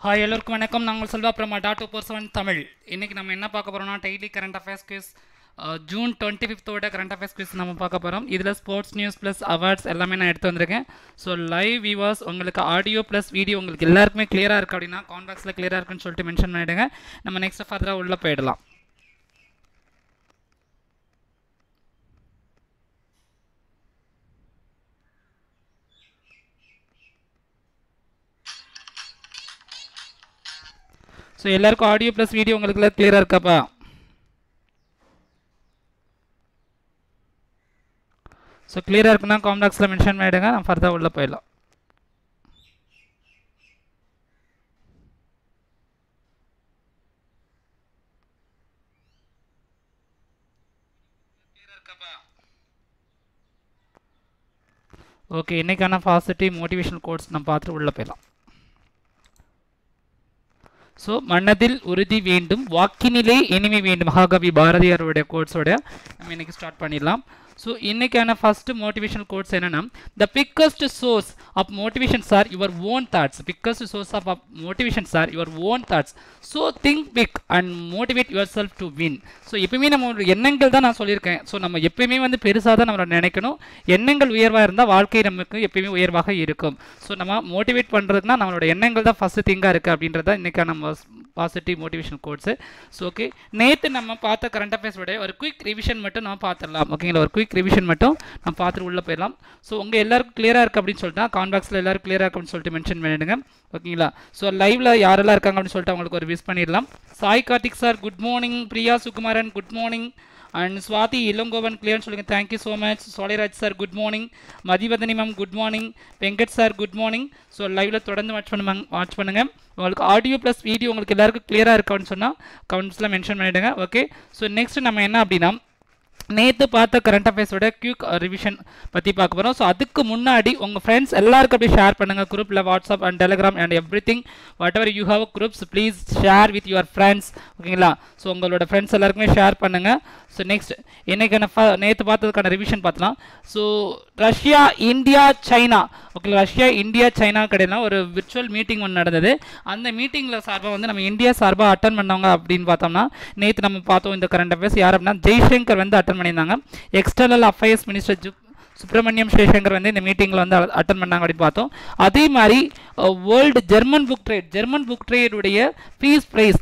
Hi எல்லோருக்கும் வணக்கம். நாங்கள் செல்வா பிரமா .247 தமிழ். இன்றைக்கி நம்ம என்ன பார்க்க போகிறோம்னா daily current affairs quiz June 25th current affairs quiz நம்ம பார்க்க போகிறோம். இதில் ஸ்போர்ட்ஸ் நியூஸ் ப்ளஸ் அவார்ட்ஸ் எல்லாமே நான் எடுத்து வந்திருக்கேன். ஸோ லைவ் வியூவர்ஸ் உங்களுக்கு ஆடியோ ப்ளஸ் வீடியோ உங்களுக்கு எல்லாருக்குமே கிளியராக இருக்குது அப்படின்னா காமெண்ட் பாக்ஸில் கிளியராக இருக்குன்னு சொல்லிட்டு மென்ஷன் பண்ணிவிடுங்க. நம்ம நெக்ஸ்ட் ஃபர்தராக உள்ளே போயிடலாம். ஸோ எல்லாருக்கும் ஆடியோ ப்ளஸ் வீடியோ உங்களுக்கு கிளியராக இருக்காப்பா? ஸோ கிளியராக இருக்குன்னா காமெண்ட் பாக்ஸில் மென்ஷன் பண்ணிவிடுங்க. நம்ம ஃபர்தராக உள்ளே போயிடலாம். ஓகே, இன்றைக்கான பாசிட்டிவ் மோட்டிவேஷனல் கோட்ஸ் நம்ம பார்த்துட்டு உள்ளே போயிடலாம். ஸோ மனதில் உறுதி வேண்டும், வாக்கினிலே இனிமை வேண்டும், மகாகவி பாரதியாருடைய கோட்ஸோட நம்ம இன்றைக்கி ஸ்டார்ட் பண்ணிடலாம். ஸோ இன்றைக்கான ஃபஸ்ட்டு மோட்டிவேஷனல் கோட்ஸ் என்னென்னா, the biggest source of motivations are your own thoughts. Biggest source of motivations are your own thoughts. So think big and motivate yourself to win. So எப்பயுமே நம்ம எண்ணங்கள் தான் நான் சொல்லியிருக்கேன். So நம்ம எப்பயுமே பெருசாக தான் நம்ம நினைக்கணும். எண்ணங்கள் உயர்வாக இருந்தால் வாழ்க்கை நமக்கு எப்பயுமே உயர்வாக இருக்கும். ஸோ நம்ம மோட்டிவேட் பண்ணுறதுனா நம்மளோட எண்ணங்கள் தான் ஃபஸ்ட்டு திங்காக இருக்குது அப்படின்றத இன்றைக்கான நம்ம positive motivation quotes. So okay, நேற்று நம்ம பார்த்த கரண்ட் அஃபேர்ஸோடைய ஒரு குயிக் ரிவிஷன் மட்டும் நம்ம பார்த்துடலாம். ஓகேங்களா, ஒரு குயிக் ரிவிஷன் மட்டும் நம்ம பார்த்துட்டு உள்ளே போயிடலாம். ஸோ உங்கள் எல்லாருக்கும் கிளியராக இருக்குது அப்படின்னு சொல்லிட்டு காமெண்ட் பாக்ஸில் எல்லாரும் கிளியராக இருக்குது அப்படின்னு சொல்லிட்டு மென்ஷன் பண்ணிவிடுங்க. ஓகேங்களா, ஸோ லைவில் யாரெல்லாம் இருக்காங்க அப்படின்னு சொல்லிட்டு அவங்களுக்கு ஒரு விஷ் பண்ணிடலாம். Sai Karthik sir good morning, Priya Sukumaran good morning, and Swathi Elangovan கிளியர்னு சொல்லுங்கள், thank you so much. Solairaj sir good morning, Mathivathani ma'am good morning, Venkat sir good morning. So லைவில் தொடர்ந்து வாட்ச் பண்ணுங்கள். உங்களுக்கு ஆடியோ ப்ளஸ் வீடியோ உங்களுக்கு எல்லாருக்கும் கிளியராக இருக்கான்னு சொன்னால் கமெண்ட்ஸில் மென்ஷன் பண்ணிவிடுங்க. ஓகே, ஸோ நெக்ஸ்ட் நம்ம என்ன அப்படின்னா நேற்று பார்த்த கரண்ட் அஃபேர்ஸோட குயிக் ரிவிஷன் பற்றி பார்க்க போகிறோம். ஸோ அதுக்கு முன்னாடி உங்கள் ஃப்ரெண்ட்ஸ் எல்லாருக்கும் அப்படியே ஷேர் பண்ணுங்கள் குரூப்பில், WhatsApp and Telegram and everything whatever you have groups please share with your friends. ஓகேங்களா, ஸோ உங்களோட ஃப்ரெண்ட்ஸ் எல்லாருக்குமே ஷேர் பண்ணுங்கள். ஸோ நெக்ஸ்ட் இன்றைக்கான நேற்று பார்த்ததுக்கான ரிவிஷன் பார்த்தலாம். So Russia India China, okay, Russia India China கடையில் ஒரு விர்ச்சுவல் மீட்டிங் ஒன்று நடந்தது. அந்த மீட்டிங்கில் சார்பாக நம்ம இந்தியா சார்பாக அட்டன் பண்ணவங்க அப்படின்னு பார்த்தோம்னா நேற்று நம்ம பார்த்தோம் இந்த கரண்ட் அஃபேர்ஸ் யார் அப்படின்னா ஜெய்சங்கர் அட்டன் பண்ணியிருந்தாங்க. External affairs minister Subramaniam Jaishankar இந்த மீட்டிங்கில் அட்டன் பண்ணாங்க அப்படின்னு பார்த்தோம். அதே மாதிரி வேர்ல்டு ஜெர்மன் புக் ட்ரேடுடைய ஃபீஸ் ப்ரைஸ்,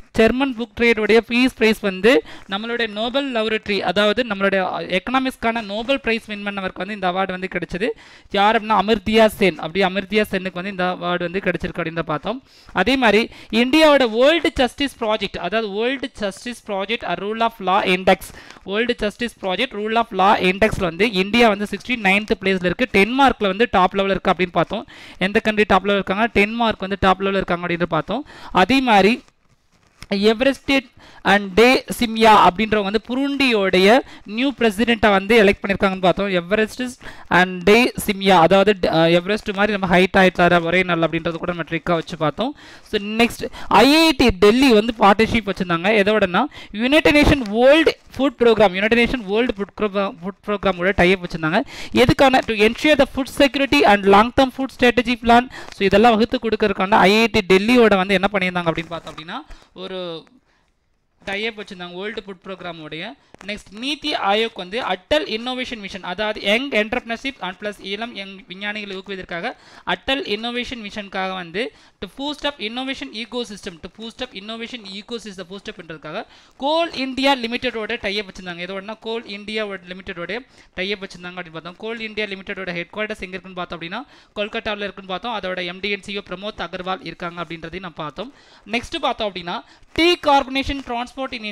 நம்மளுடைய நோபல் லவுரேட்டரி, அதாவது நம்மளுடைய எக்கனாமிக்ஸ்க்கான நோபல் ப்ரைஸ் வின் பண்ணவருக்கு இந்த அவார்டு கிடைச்சது. யார் அப்படின்னா அமிர்தியா சென்னுக்கு இந்த அவார்டு கிடைச்சிருக்கு அப்படின்னு பார்த்தோம். அதே மாதிரி இந்தியாவோட வேர்ல்டு ஜஸ்டிஸ் ப்ராஜெக்ட், அதாவது world justice project rule of law index, world justice project rule of law இண்டெக்ஸில் இந்தியா 69th பிளேஸில் இருக்குது. டென்மார்க்கில் டாப் லெவலில் இருக்குது அப்படின்னு பார்த்தோம். எந்த கண்ட்ரி டாப் லெவலில் இருக்காங்க? டென்மார்க் டாப் லெவலில் இருக்காங்க அப்படின்னு பார்த்தோம். அதே மாதிரி எவரெஸ்ட் அண்ட் டே சிம்யா அப்படின்றவங்க புருண்டியோடைய நியூ பிரசிடெண்ட்டை எலெக்ட் பண்ணியிருக்காங்கன்னு பார்த்தோம். எவரெஸ்ட் அண்ட் டே சிம்யா, அதாவது எவரெஸ்ட் மாதிரி நம்ம ஹைட் ஆகிட்டார் ஒரே நாள் அப்படின்றது கூட நம்ம ட்ரிக்காக வச்சு பார்த்தோம். So next IIT Delhi partnership வச்சுருந்தாங்க. எதோடனா யுனைடெட் நேஷன் வேர்ல்டு ஃபுட் ப்ரோக்ராமோட டைப் வச்சுருந்தாங்க. எதுக்கான to ensure the food security and long term food strategy plan. So இதெல்லாம் வகுத்து கொடுக்கறதுக்கான ஐஐடி டெல்லியோட என்ன பண்ணியிருந்தாங்க அப்படின்னு பார்த்தோம் அப்படின்னா ஒரு டைப் வச்சுருந்தாங்க வேர்ல்டு ஃபுட் ப்ரோக்ராமோடைய. Next NITI Aayog Atal innovation mission, அதாவது யங் என்டர்பிரினர்ஷிப் அண்ட் ப்ளஸ் இளம் விஞ்ஞானிகளை ஊக்குவதற்காக அட்டல் இன்னோவேஷன் மிஷனுக்காக to boost up innovation ecosystem boost up பண்ணுறதுக்காக கோல் இந்தியா லிமிடெடோட டைப் வச்சுருந்தாங்க. எதோடனா கோல் இந்தியா லிமிடெடோட டைப் வச்சுருந்தாங்க அப்படின்னு பார்த்தோம். கோல் இந்தியா லிமிடெடோட ஹெட் குவார்ட்டர்ஸ் எங்கே இருக்குன்னு பார்த்தோம் அப்படின்னா கொல்கட்டாவில் இருக்குன்னு பார்த்தோம். அதோட எம்டிஎன்சிஓ பிரமோத் அகர்வால் இருக்காங்க அப்படின்றதையும் நம்ம பார்த்தோம். நெக்ஸ்ட் பார்த்தோம் அப்படின்னா decarbonation transport in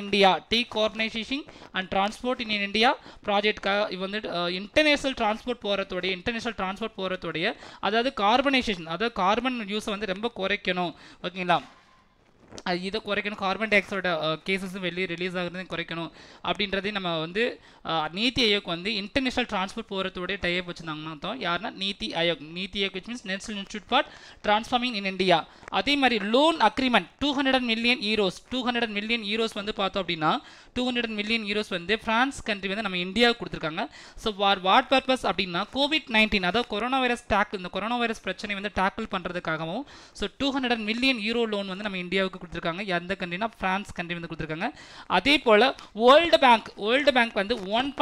India ப்ராஜெக்ட்காக இன்டர்நேஷனல் டிரான்ஸ்போர்ட் போகிறதோடைய அதாவது கார்பனைசேஷன், அதாவது கார்பன் யூஸை ரொம்ப குறைக்கணும். ஓகேங்களா, இதை குறைக்கணும், கார்பன் டை ஆக்சைடோட கேசஸும் வெளியே ரிலீஸ் ஆகுறதையும் குறைக்கணும் அப்படின்றதையும் நம்ம வந்து நீத்தி ஆயோக் வந்து இன்டர்நேஷனல் டிரான்ஸ்போர்ட் போகிறதோடைய டைப் வச்சுருந்தாங்கன்னா அர்த்தம். யாருன்னா NITI Aayog which means national institute for transforming in India. அதே மாதிரி லோன் அக்ரிமெண்ட் 200 மில்லியன் யூரோஸ் வந்து பார்த்தோம் அப்படின்னா 200 மில்லியன் யூரோஸ் வந்து பிரான்ஸ் கண்ட்ரி வந்து நம்ம இந்தியாவுக்கு கொடுத்துருக்காங்க. ஸோ வாட் பர்பஸ் அப்படின்னா COVID-19 அதாவது இந்த கொரோனா வைரஸ் பிரச்சனை வந்து டேக்கிள் பண்ணுறதுக்காகவும் ஸோ 200 மில்லியன் யூரோ லோன் வந்து நம்ம இந்தியாவுக்கு கொடுத்துருக்காங்க. எந்த கண்ட்ரினா பிரான்ஸ் கண்ட்ரி வந்து கொடுத்துருக்காங்க. அதே போல் வேர்ல்டு பேங்க் வந்து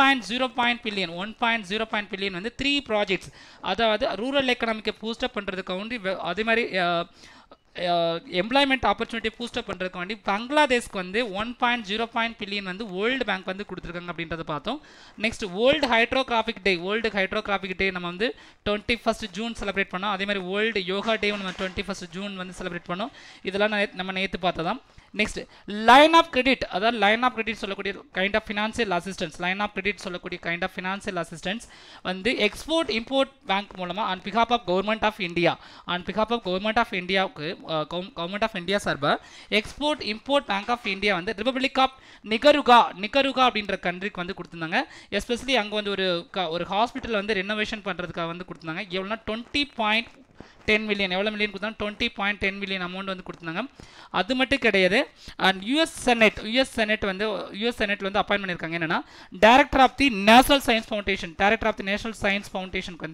1.05 பில்லியன் வந்து 3 ப்ராஜெக்ட்ஸ், அதாவது ரூரல் எக்கனாமிக்கை பூஸ்டப் பண்ணுறதுக்காக, அதே மாதிரி எம்ப்ளாய்மெண்ட் ஆப்பர்ச்சுனிட்டி பூஸ்டப் பண்ணுறதுக்கு வேண்டி பங்களாதேஷ்க்கு வந்து 1.05 பில்லியன் வந்து வேர்ல்டு பேங்க் வந்து கொடுத்துருக்காங்க அப்படின்றத பார்த்தோம். நெக்ஸ்ட் வேர்ல்டு ஹைட்ரோகிராஃபிக் டே நம்ம வந்து 21 ஜூன் செலிப்ரேட் பண்ணோம். அதே மாதிரி வேர்ல்டு யோகா டே நம்ம 21 ஜூன் வந்து செலிப்ரேட் பண்ணோம். இதெல்லாம் நம்ம நேற்று பார்த்ததான். நெக்ஸ்ட் லைன் ஆஃப் கிரெடிட், அதாவது லைன் ஆஃப் கிரெடிட் சொல்லக்கூடிய கைண்ட் ஆஃப் ஃபினான்சியல் அசிஸ்டன்ஸ் வந்து எக்ஸ்போர்ட் இம்போர்ட் பேங்க் மூலமாக on behalf of government of இந்தியாவுக்கு கவர்மெண்ட் ஆஃப் இந்தியா சார்பாக export import bank of India வந்து ரிபப்ளிக் ஆஃப் நிகருகா அப்படின்ற கண்ட்ரிக்கு வந்து கொடுத்துருந்தாங்க. எஸ்பெஷலி அங்கே வந்து ஒரு ஹாஸ்பிட்டல் வந்து ரெனோவேஷன் பண்ணுறதுக்காக வந்து கொடுத்துருந்தாங்க. எவ்வளோனா 20.10 மில்லியன், எவ்வளோ மில்லியன் கொடுத்தாங்க 20.10 மில்லியன் அமௌண்ட் வந்து கொடுத்துருந்தாங்க. அது மட்டும் கிடையாது. அண்ட் யூஎஸ் செனட் வந்து அப்பாயின்ட் பண்ணியிருக்காங்க. என்னன்னா director of the national science ஃபவுண்டேஷனுக்கு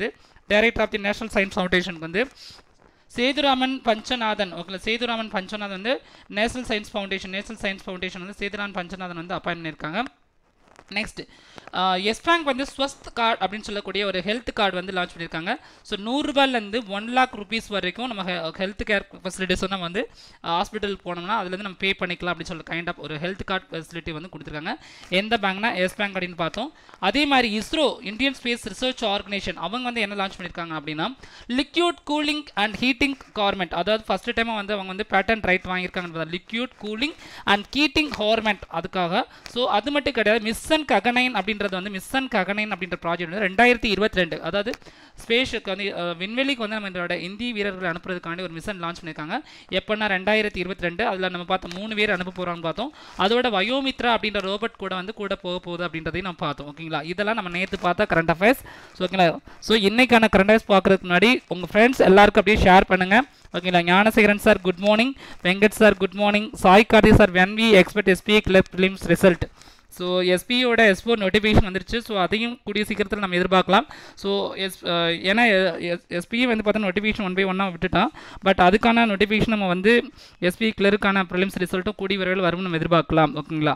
வந்து சேதுராமன் பஞ்சநாதன் வந்து நேஷனல் சயின்ஸ் ஃபவுண்டேஷன் வந்து சேதுராமன் பஞ்சநாதன் வந்து அப்பாயின்ட் பண்ணியிருக்காங்க. நெக்ஸ்ட் எஸ் பேங்க் வந்து ஸ்வஸ்த் கார்டு அப்படின்னு சொல்லக்கூடிய ஒரு ஹெல்த் கார்டு வந்து லான்ச் பண்ணியிருக்காங்க. ஸோ 100 ரூபாயிலேருந்து 1 லாக் ருபீஸ் வரைக்கும் நம்ம ஹெல்த் கேர் ஃபெசிலிட்டிஸ் நம்ம வந்து ஹாஸ்பிட்டல் போனோம்னா அதுலேருந்து நம்ம பே பண்ணிக்கலாம் அப்படின்னு சொல்லி கைண்ட் ஆஃப் ஒரு ஹெல்த் கார்டு ஃபெசிலிட்டி வந்து கொடுத்துருக்காங்க. எந்த பேங்க்னா எஸ் பேங்க் அப்படின்னு பார்த்தோம். அதே மாதிரி ISRO Indian space research organisation அவங்க வந்து என்ன லான்ச் பண்ணியிருக்காங்க அப்படின்னா liquid cooling and heating garment, அதாவது ஃபர்ஸ்ட் டைம் வந்து அவங்க வந்து பேட்டன் ரைட் வாங்கியிருக்காங்க liquid cooling and heating garment அதுக்காக. ஸோ அது மட்டும் கிடையாது, மிஷன் ககனைன் அப்படின்ற ப்ராஜெக்ட் வந்து 2022, அதாவது ஸ்பேஸுக்கு வந்து விண்வெளிக்கு வந்து நம்மளோட இந்திய வீரர்கள் அனுப்புறதுக்காண்டி ஒரு மிஷன் லான்ச் பண்ணியிருக்காங்க. எப்போனா 2022. அதில் நம்ம பார்த்தோம் 3 பேர் அனுப்ப போகிறான்னு பார்த்தோம். அதோட வயோமித்ரா அப்படின்ற ரோபோட் கூட போக போகுது அப்படின்றதையும் நம்ம பார்த்தோம். ஓகேங்களா, இதெல்லாம் நம்ம நேற்று பார்த்தா கரண்ட் அஃபேர்ஸ். ஓகேங்களா, ஸோ இன்னைக்கான கரண்ட் அஃபேர்ஸ் பார்க்குறதுக்கு முன்னாடி உங்கள் ஃப்ரெண்ட்ஸ் எல்லாருக்கும் அப்படியே ஷேர் பண்ணுங்கள். ஓகேங்களா, Gnanasekaran sir good morning, Venkat sir good morning, Sai Karthi sir when we expect SPA club films result. So எஸ்பியோட S4 நோட்டிஃபிகேஷன் வந்துருச்சு. ஸோ அதையும் கூடிய சீக்கிரத்தில் நம்ம எதிர்பார்க்கலாம். ஸோ ஏன்னா எஸ்பி வந்து பார்த்தா நோட்டிஃபிகேஷன் 1 by 1 விட்டுட்டான். பட் அதுக்கான நோட்டிஃபிகேஷன் நம்ம வந்து எஸ்பி கிளருக்கான ப்ரிலிம்ஸ் ரிசல்ட்டும் கூடிய விரைவில் வரும் நம்ம எதிர்பார்க்கலாம். ஓகேங்களா,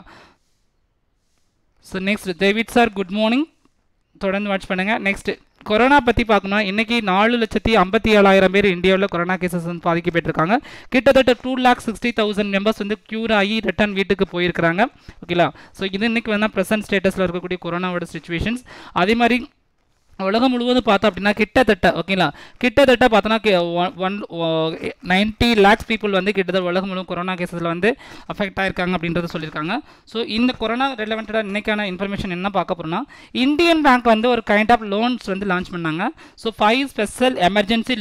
so next David sir good morning, தொடர்ந்து வாட்ச் பண்ணுங்கள். நெக்ஸ்ட் கொரோனா பற்றி பார்க்கணும்னா இன்றைக்கி 4,57,000 பேர் இந்தியாவில் கொரோனா கேசஸ் வந்து பாதிக்கப்பட்டிருக்காங்க. கிட்டத்தட்ட 2,60,000 மெம்பர்ஸ் வந்து க்யூர் ஆகி ரிட்டர்ன் வீட்டுக்கு போயிருக்கிறாங்க. ஓகேங்களா, ஸோ இது இன்றைக்கி வந்து ப்ரெசன்ட் ஸ்டேட்டஸில் இருக்கக்கூடிய கொரோனாவோட சிச்சுவேஷன்ஸ். அதே மாதிரி உலகம் முழுவதும் பார்த்தோம் அப்படின்னா கிட்டத்தட்ட பார்த்தோன்னா 90 lakhs பீப்புள் வந்து கிட்டத்தட்ட உலகம் முழுவதும் கொரோனா கேஸில் வந்து அஃபெக்ட் ஆயிருக்காங்க அப்படின்றத சொல்லியிருக்காங்க. ஸோ இந்த கொரோனா ரிலவெண்ட்டாக இன்னைக்கான இன்ஃபர்மேஷன் என்ன பார்க்க போகிறோம்னா இந்தியன் பேங்க் வந்து ஒரு கைண்ட் ஆஃப் லோன்ஸ் வந்து லான்ச் பண்ணாங்க. ஸோ 5 ஸ்பெஷல் எமர்ஜென்சி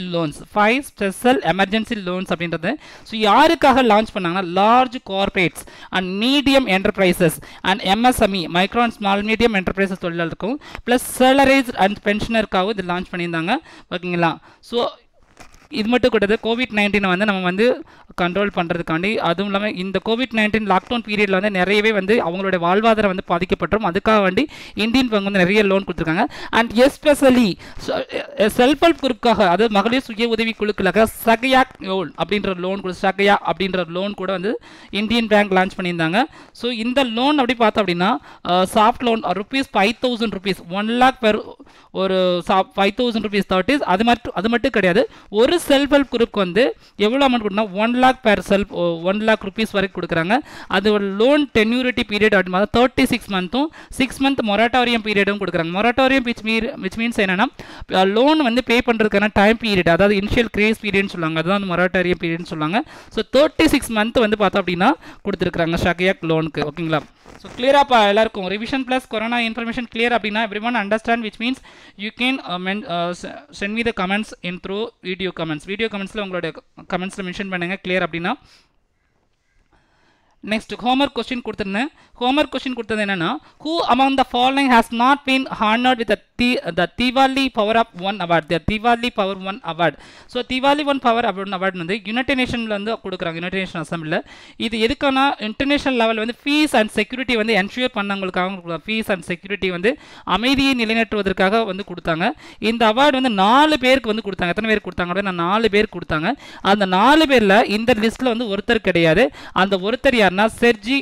லோன்ஸ் அப்படின்றது ஸோ யாருக்காக லான்ச் பண்ணாங்கன்னா large corporates and medium enterprises and MSME micro and small medium enterprises தொழிலாளருக்கும் ப்ளஸ் சேலரிஸ் அண்ட் பென்ஷனருக்காக இது லான்ச் பண்ணியிருந்தாங்க. ஓகேங்களா, ஸோ இது மட்டும் கூடாது, COVID-19 வந்து நம்ம வந்து கண்ட்ரோல் பண்ணுறதுக்காண்டி, அதுவும் இல்லாமல் இந்த COVID-19 லாக்டவுன் பீரியடில் வந்து நிறையவே வந்து அவங்களுடைய வாழ்வாதாரம் வந்து பாதிக்கப்பட்டோம். அதுக்காக வேண்டி இந்தியன் பேங்க் வந்து நிறைய லோன் கொடுத்துருக்காங்க. அண்ட் எஸ்பெஷலி செல்ஃப் ஹெல்ப் குரூப்புக்காக, அதாவது மகளிர் சுய உதவி குழுக்களுக்காக சகயா அப்படின்ற லோன் கூட வந்து இந்தியன் பேங்க் லான்ச் பண்ணியிருந்தாங்க. ஸோ இந்த லோன் அப்படி பார்த்தோம் அப்படின்னா சாஃப்ட் லோன் ₹5,000 1 lakh பெர் ஒரு ₹5,000 தட் இஸ் அது மட்டும் கிடையாது. ஒரு செல்ஃப் ஹெல்ப் குரூப்க்கு வந்து எவ்வளோ அமௌண்ட் கொடுத்தா 1 lakh பெர் ₹1 lakh வரைக்கும் கொடுக்குறாங்க. அது ஒரு லோன் டென்யூரிட்டி பீரியட் அப்படின்னா 36 மந்த்தும் 6 month மொரட்டோரியம் பீரியடும் கொடுக்குறாங்க. மொரட்டோரியம் விச் மீன்ஸ் என்னன்னா லோன் வந்து பே பண்ணுறதுக்கான டைம் பீரியட், அதாவது இனிஷியல் கிரேஸ் பீரியட்னு சொல்லுவாங்க, அதுதான் மொரட்டோரியம் பீரியட்னு சொல்லுவாங்க. ஸோ 36 month வந்து பார்த்தோம் அப்படின்னா கொடுத்துருக்காங்க ஷகியாக் லோனுக்கு. ஓகேங்களா, ஸோ கிளியராப்பா எல்லாருக்கும் revision plus corona information clear அப்படின்னா everyone understand, which means you can send me the comments in through video கமெண்ட்ஸில் உங்களோட கமெண்ட்ஸில் மென்ஷன் பண்ணுங்கள் கிளியர் அப்படின்னா. நெக்ஸ்ட் ஹோம்ஒர்க் கொஸ்டின் கொடுத்துருந்தேன். ஹோம்ஒர்க் கொஸ்டின் கொடுத்தது என்னன்னா, who among the following has not been honored with the Diwali Power of One Award? The Diwali Power One Award. So Diwali One Power Award வந்து united நேஷன்ல வந்து கொடுக்குறாங்க, united nation அசம்பிளில். இது எதுக்கான இன்டர்நேஷனல் லெவல் வந்து பீஸ் அண்ட் செக்யூரிட்டி வந்து ensure பண்ணவங்களுக்காக பீஸ் அண்ட் செக்யூரிட்டி வந்து அமைதியை நிலைநாட்டுவதற்காக வந்து கொடுத்தாங்க. இந்த அவார்டு வந்து 4 பேருக்கு வந்து கொடுத்தாங்க. எத்தனை பேர் கொடுத்தாங்க அப்படின்னா 4 பேர் கொடுத்தாங்க. அந்த 4 பேரில் இந்த லிஸ்ட்டில் வந்து ஒருத்தர் கிடையாது. அந்த ஒருத்தர் யாருன்னா செர்ஜி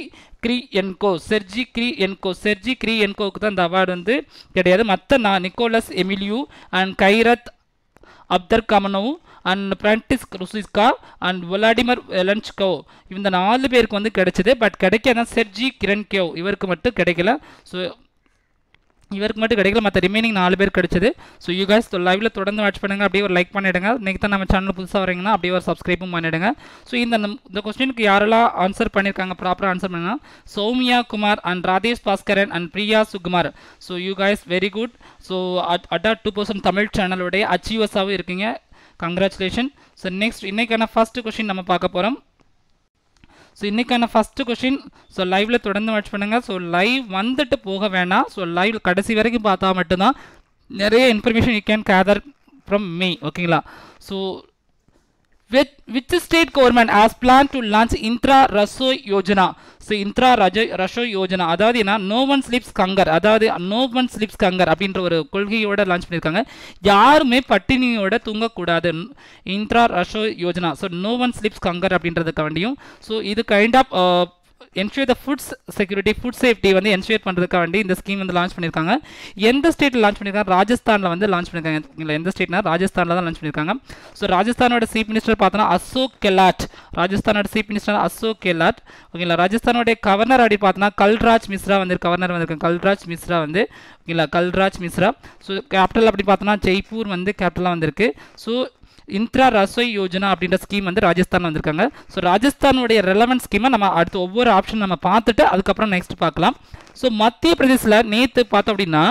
கிரியென்கோவுக்கு தான் இந்த அவார்டு வந்து கிடையாது. மற்ற Nicholas Emiliou and Kairat Abdrakhmanov and Frantisek Ruzicka and Vladimir Velensko இந்த 4 பேருக்கு வந்து கிடைச்சது. பட் கிடைக்காத செர்ஜி கிரன்கோவ் இவருக்கு மட்டும் கிடைக்கல. ஸோ இவருக்கு மட்டும் கிடைக்கல, மற்ற ரிமைனிங் 4 பேர் கிடைச்சது. ஸோ யூ கைஸ் லைவில் தொடர்ந்து வாட்ச் பண்ணுங்கள். அப்படியே ஒரு லைக் பண்ணிவிடுங்க. இன்றைக்கி தான் நம்ம சேனல் புதுசாக வரீங்கன்னா அப்படியே ஒரு சப்ஸ்கிரைபும் பண்ணிவிடுங்க. ஸோ இந்த கொஸ்டினுக்கு யாரெல்லாம் ஆன்சர் பண்ணியிருக்காங்க, ப்ராப்பராக ஆன்சர் பண்ணா Soumya Kumar and Radhesh Baskaran and Priya Sukumar. So you guys very good. So Adda 2% Tamil சேனலுடைய அச்சீவர்ஸாகவும் இருக்கீங்க. கங்க்ராச்சுலேஷன். ஸோ நெக்ஸ்ட் இன்றைக்கான ஃபர்ஸ்ட் கொஸ்டின் நம்ம பார்க்க போகிறோம். ஸோ இன்றைக்கான ஃபஸ்ட்டு கொஷின். ஸோ லைவில் தொடர்ந்து வாட்ச் பண்ணுங்கள். ஸோ லைவ் வந்துட்டு போக வேணாம். ஸோ லைவ் கடைசி வரைக்கும் பார்த்தா மட்டும்தான் நிறைய information you can gather from me. ஓகேங்களா? So which state government has planned to launch Indra Rasoi Yojana? So Indra Rasoi Yojana அதாவது என்ன, no one sleeps hunger, அதாவது no one sleeps hunger அப்படின்ற ஒரு கொள்கையோட லான்ச் பண்ணியிருக்காங்க. யாருமே பட்டினியோட தூங்கக்கூடாது, Indira Rasoi Yojana. So no one sleeps hunger அப்படின்றதுக்கு வேண்டியும். ஸோ இது kind of ensure the food security, food safety வந்து என்ஷூர் பண்ணுறதுக்காக வேண்டி இந்த ஸ்கீம் வந்து லான்ச் பண்ணியிருக்காங்க. எந்த ஸ்டேட்டில் லான்ச் பண்ணியிருக்காங்க? ராஜஸ்தானில் வந்து லான்ச் பண்ணியிருக்காங்க. இல்லை, எந்த ஸ்டேட்னா ராஜஸ்தானில் தான் லான்ச் பண்ணியிருக்காங்க. ஸோ ராஜஸ்தானோட சீஃப் மினிஸ்டர் பார்த்தோன்னா அசோக் கெலாட். ராஜஸ்தானோட சீஃப் மினிஸ்டர் அசோக் கெலாட். ஓகேங்களா? ராஜஸ்தானோடைய கவர்னர் அப்படி பார்த்தோன்னா கல்ராஜ் மிஸ்ரா வந்து கவர்னர் வந்திருக்காங்க. கல்ராஜ் மிஸ்ரா வந்து ஓகேங்களா, கல்ராஜ் மிஸ்ரா. ஸோ கேபிட்டல் அப்படி பார்த்தோன்னா ஜெய்ப்பூர் வந்து கேபிட்டலாக வந்திருக்கு. ஸோ இந்திரா ரசோய் யோஜனா அப்படின்ற ஸ்கீம் வந்து ராஜஸ்தான் வந்திருக்காங்க. ஸோ ராஜஸ்தானுடைய ரெலவென்ட் ஸ்கீமை நம்ம அடுத்து ஒவ்வொரு ஆப்ஷன் நம்ம பார்த்துட்டு அதுக்கப்புறம் நெக்ஸ்ட் பார்க்கலாம். ஸோ மத்திய பிரதேசில் நேற்று பார்த்தோம் அப்படின்னா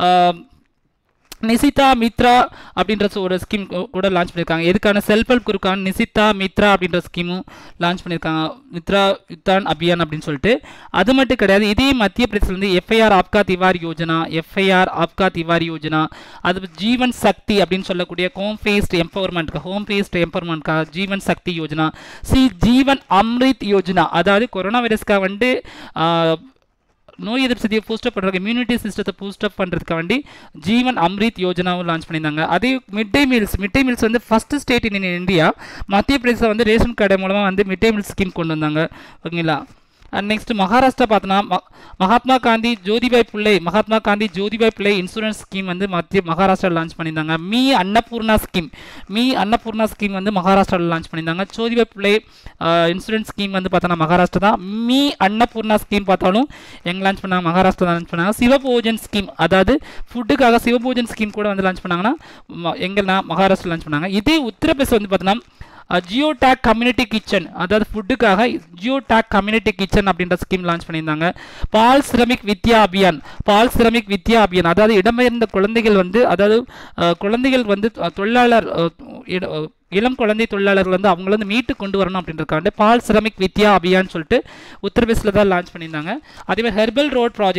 நிசிதா மித்ரா அப்படின்ற ஒரு ஸ்கீம் கூட லான்ச் பண்ணியிருக்காங்க. எதுக்கான செல்ஃப் ஹெல்ப் குரூப்கான நிசிதா மித்ரா அப்படின்ற ஸ்கீமும் லான்ச் பண்ணியிருக்காங்க. மித்ரா யுத்தான் அபியான் அப்படின்னு சொல்லிட்டு. அது மட்டும் கிடையாது, இதே மத்திய பிரதேசிலேருந்து எஃப்ஐஆர் ஆப்கா திவாரி யோஜனா, அது ஜீவன் சக்தி அப்படின்னு சொல்லக்கூடிய ஹோம் பேஸ்ட் எம்பவர்மெண்ட்காக ஜீவன் சக்தி யோஜனா, ஜீவன் அம்ரித் யோஜனா, அதாவது கொரோனா வைரஸ்க்காக வந்து நோய் எதிர்ப்பு சக்தியை பூஸ்டப் பண்ணுறது, இம்யூனிட்டி சிஸ்டத்தை பூஸ்டப் பண்ணுறதுக்கு வேண்டி ஜீவன் அம்ரித் யோஜனாவும் லான்ச் பண்ணியிருந்தாங்க. அதே மிட் டே மீல்ஸ் வந்து first state in India. Madhya Pradesh வந்து ரேஷன் கடை மூலமாக வந்து மிட் டே மீல்ஸ் ஸ்கீம் கொண்டு வந்தாங்க. ஓகேங்களா? அண்ட் நெக்ஸ்ட் மகாராஷ்டிரா பார்த்தோன்னா மகாத்மா காந்தி ஜோதிபாய் பிள்ளை இன்சூரன்ஸ் ஸ்கீம் வந்து மகாராஷ்டிரா லான்ச் பண்ணியிருந்தாங்க. மீ அன்னபூர்ணா ஸ்கீம் வந்து மகாராஷ்டிராவில் லான்ச் பண்ணியிருந்தாங்க. ஜோதிபாய் பிள்ளை இன்சூரன்ஸ் ஸ்கீம் வந்து பார்த்தோன்னா மகாராஷ்டிரா தான். மீ அன்னபூர்ணா ஸ்கீம் பார்த்தாலும் எங்கே லான்ச் பண்ணாங்க? மகாராஷ்டிரா தான் லான்ச் பண்ணாங்க. சிவபோஜன் ஸ்கீம், அதாவது ஃபுட்டுக்காக சிவபோஜன் ஸ்கீம் கூட வந்து லான்ச் பண்ணாங்கன்னா எங்கன்னா மகாராஷ்டிரா லான்ச் பண்ணாங்க. இதே உத்தரப்பிரதேசம் வந்து பார்த்தோன்னா ஜியோடாக் கம்யூனிட்டி கிச்சன், அதாவது ஃபுட்டுக்காக ஜியோடாக் கம்யூனிட்டி கிச்சன் அப்படின்ற ஸ்கீம் லான்ச் பண்ணியிருந்தாங்க. பால் சிரமிக் வித்யா அபியான், அதாவது இடம்பெயர்ந்த குழந்தைகள் வந்து, அதாவது குழந்தைகள் வந்து தொழிலாளர் இளம் குழந்தை தொழிலாளர்கள் வந்து அவங்கள வந்து மீட்டு கொண்டு வரணும் அப்படின்றதுக்காக பால் சிரமிக் வித்யா அபியான் சொல்லிட்டு உத்தரப்பிரதேசில் தான் லான்ச் பண்ணியிருந்தாங்க. அதேமாதிரி ஹெர்பல்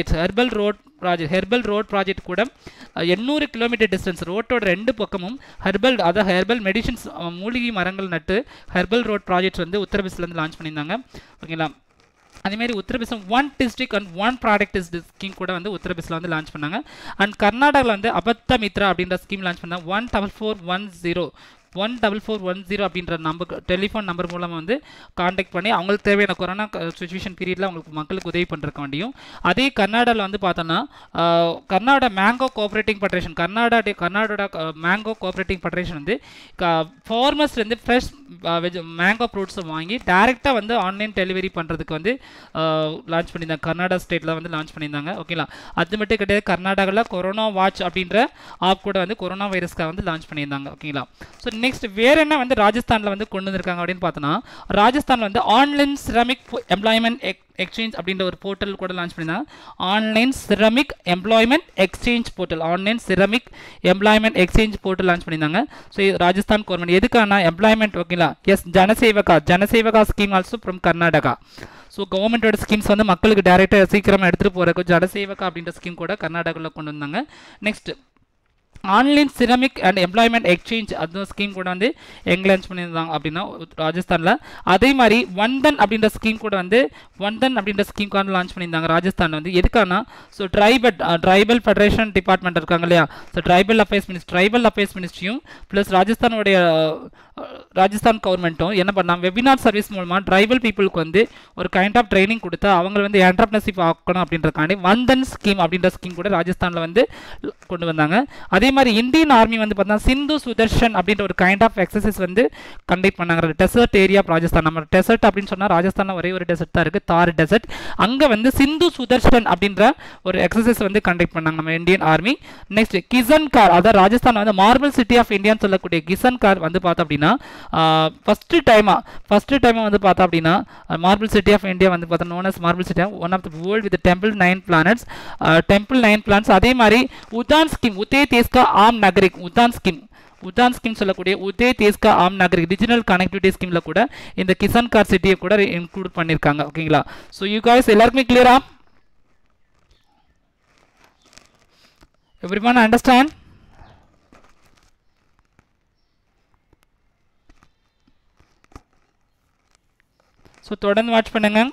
ரோட் ப்ராஜெக்ட் கூட 800 கிலோமீட்டர் டிஸ்டன்ஸ் ரோட்டோட 2 பக்கமும் ஹெர்பல் மெடிசின்ஸ் மூலிகை மரங்கள் நட்டு ஹெர்பல் ரோட் ப்ராஜெக்ட்ஸ் வந்து உத்தரப்பிரதேசிலேருந்து லான்ச் பண்ணியிருந்தாங்க. ஓகேங்களா? அதேமாதிரி Uttar Pradesh 1 district and 1 product scheme கூட வந்து உத்தரப்பிரதேசில் வந்து லான்ச் பண்ணாங்க. அண்ட் கர்நாடகாவில் வந்து அபத்த மித்ரா அப்படின்ற ஸ்கீம் லான்ச் பண்ணாங்க. 14410 அப்படின்ற டெலிஃபோன் நம்பர் மூலமாக வந்து காண்டாக்ட் பண்ணி அவங்களுக்கு தேவையான கொரோனா சுச்சுவேஷன் பீரியடில் அவங்களுக்கு மக்களுக்கு உதவி பண்ணுறதுக்கு வேண்டியும். அதே கர்நாடகாவில் வந்து பார்த்தோன்னா கர்நாடகா மேங்கோ கோஆப்ரேட்டிங் ஃபெடரேஷன் வந்து ஃபார்மர்ஸ்லேருந்து ஃப்ரெஷ் மேங்கோ ஃப்ரூட்ஸை வாங்கி டேரெக்டாக வந்து ஆன்லைன் டெலிவரி பண்ணுறதுக்கு வந்து லான்ச் பண்ணியிருந்தாங்க. கர்நாடகா ஸ்டேட்டில் வந்து லான்ச் பண்ணியிருந்தாங்க. ஓகேங்களா? அது மட்டும் கிடையாது, கர்நாடகாவில் கொரோனா வாட்ச் அப்படின்ற ஆப் கூட வந்து கொரோனா வைரஸ்க்காக வந்து லான்ச் பண்ணியிருந்தாங்க. ஓகேங்களா? ஸோ நெக்ஸ்ட் வேறு என்ன வந்து ராஜஸ்தானில் வந்து கொண்டு வந்திருக்காங்க அப்படின்னு பார்த்தோன்னா ராஜஸ்தானில் வந்து ஆன்லைன் சிரமிக் எம்ப்ளாய்மெண்ட் எக்ஸ்சேஞ்ச் அப்படின்ற ஒரு போர்ட்டல் கூட லான்ச் பண்ணியிருந்தாங்க. Online Shramik employment exchange portal launch பண்ணியிருந்தாங்க. ஸோ ராஜஸ்தான் கவர்மெண்ட் எதுக்கான எம்ப்ளாய்மெண்ட்? ஓகேங்களா? Yes, Janasevaka scheme also from Karnataka. So கவர்மெண்ட்டோட ஸ்கீம்ஸ் வந்து மக்களுக்கு டேரெக்டாக சீக்கிரமாக எடுத்துகிட்டு போகிறக்கு ஜடசேவகா அப்படின்ற ஸ்கீம் கூட கர்நாடகாவில் கொண்டு வந்தாங்க. Next online Shramik and employment exchange அந்த ஸ்கீம் கூட வந்து எங்கே லான்ச் பண்ணியிருந்தாங்க அப்படின்னா ராஜஸ்தானில். அதே மாதிரி வந்தன் அப்படின்ற ஸ்கீம் கூட வந்து வந்தன் அப்படின்ற ஸ்கீம் கூட லான்ச் பண்ணியிருந்தாங்க ராஜஸ்தானில் வந்து. எதுக்கானா ஸோ ட்ரைபல் ஃபெடரேஷன் டிபார்ட்மெண்ட் இருக்காங்க இல்லையா, ஸோ ட்ரைபல் அஃபேர்ஸ் மினிஸ்ட்ரியும் ப்ளஸ் ராஜஸ்தான் கவர்மெண்ட்டும் என்ன பண்ணால் வெபினார் சர்வீஸ் மூலமாக ட்ரைபல் பீப்புளுக்கு வந்து ஒரு கைண்ட் ஆஃப் ட்ரைனிங் கொடுத்து அவங்க வந்து என்டர்பிரினர்ஷிப் ஆக்கணும் அப்படின்றக்காண்டி வந்தன் ஸ்கீம் அப்படின்ற ஸ்கீம் கூட ராஜஸ்தானில் வந்து கொண்டு வந்தாங்க. அதே மாதிரி இந்தியன் ஆர்மி வந்து பார்த்தீங்கன்னா சிந்து சுதர்ஷன் அப்படின்ற ஒரு கைண்ட் ஆஃப் எக்ஸசைஸ் வந்து கண்டக்ட் பண்ணாங்க. டெசர்ட் ஏரியா ஆஃப் ராஜஸ்தான், நம்ம டெசர்ட் அப்படின்னு சொன்னால் ராஜஸ்தானில் ஒரே ஒரு டெசர்ட் தான் இருக்குது, தார் டெசர்ட். அங்கே வந்து சிந்து சுதர்ஷன் அப்படின்ற ஒரு எக்ஸசைஸ் வந்து கண்டக்ட் பண்ணாங்க நம்ம இந்தியன் ஆர்மி. நெக்ஸ்ட் கிசன்கார், அதாவது ராஜஸ்தான் வந்து மார்பிள் சிட்டி ஆஃப் இந்தியான்னு சொல்லக்கூடிய கிசன்கார் வந்து பார்த்தோம் அப்படின்னா ஃபர்ஸ்ட் டைமாக வந்து பார்த்தோம் அப்படின்னா மார்பிள் சிட்டி ஆஃப் இந்தியா வந்து பார்த்தா known as marble city one of the world with temple 9 planets. அதே மாதிரி உதான் ஸ்கீம் உதே தேஸ்கா ஆம் நகரிக் உதான் ஸ்கீம் சொல்லக்கூடிய உதே தேஸ்கா ஆம் நகரிக் டிஜிட்டல் கனெக்டிவிட்டி ஸ்கீமில் கூட இந்த கிசன்கார் சிட்டியை கூட இன்க்ளூட் பண்ணியிருக்காங்க. ஓகேங்களா? ஸோ யூ காய்ஸ் எல்லாருக்குமே கிளியரா? Everyone understand? ஸோ தொடர்ந்து வாட்ச் பண்ணுங்க.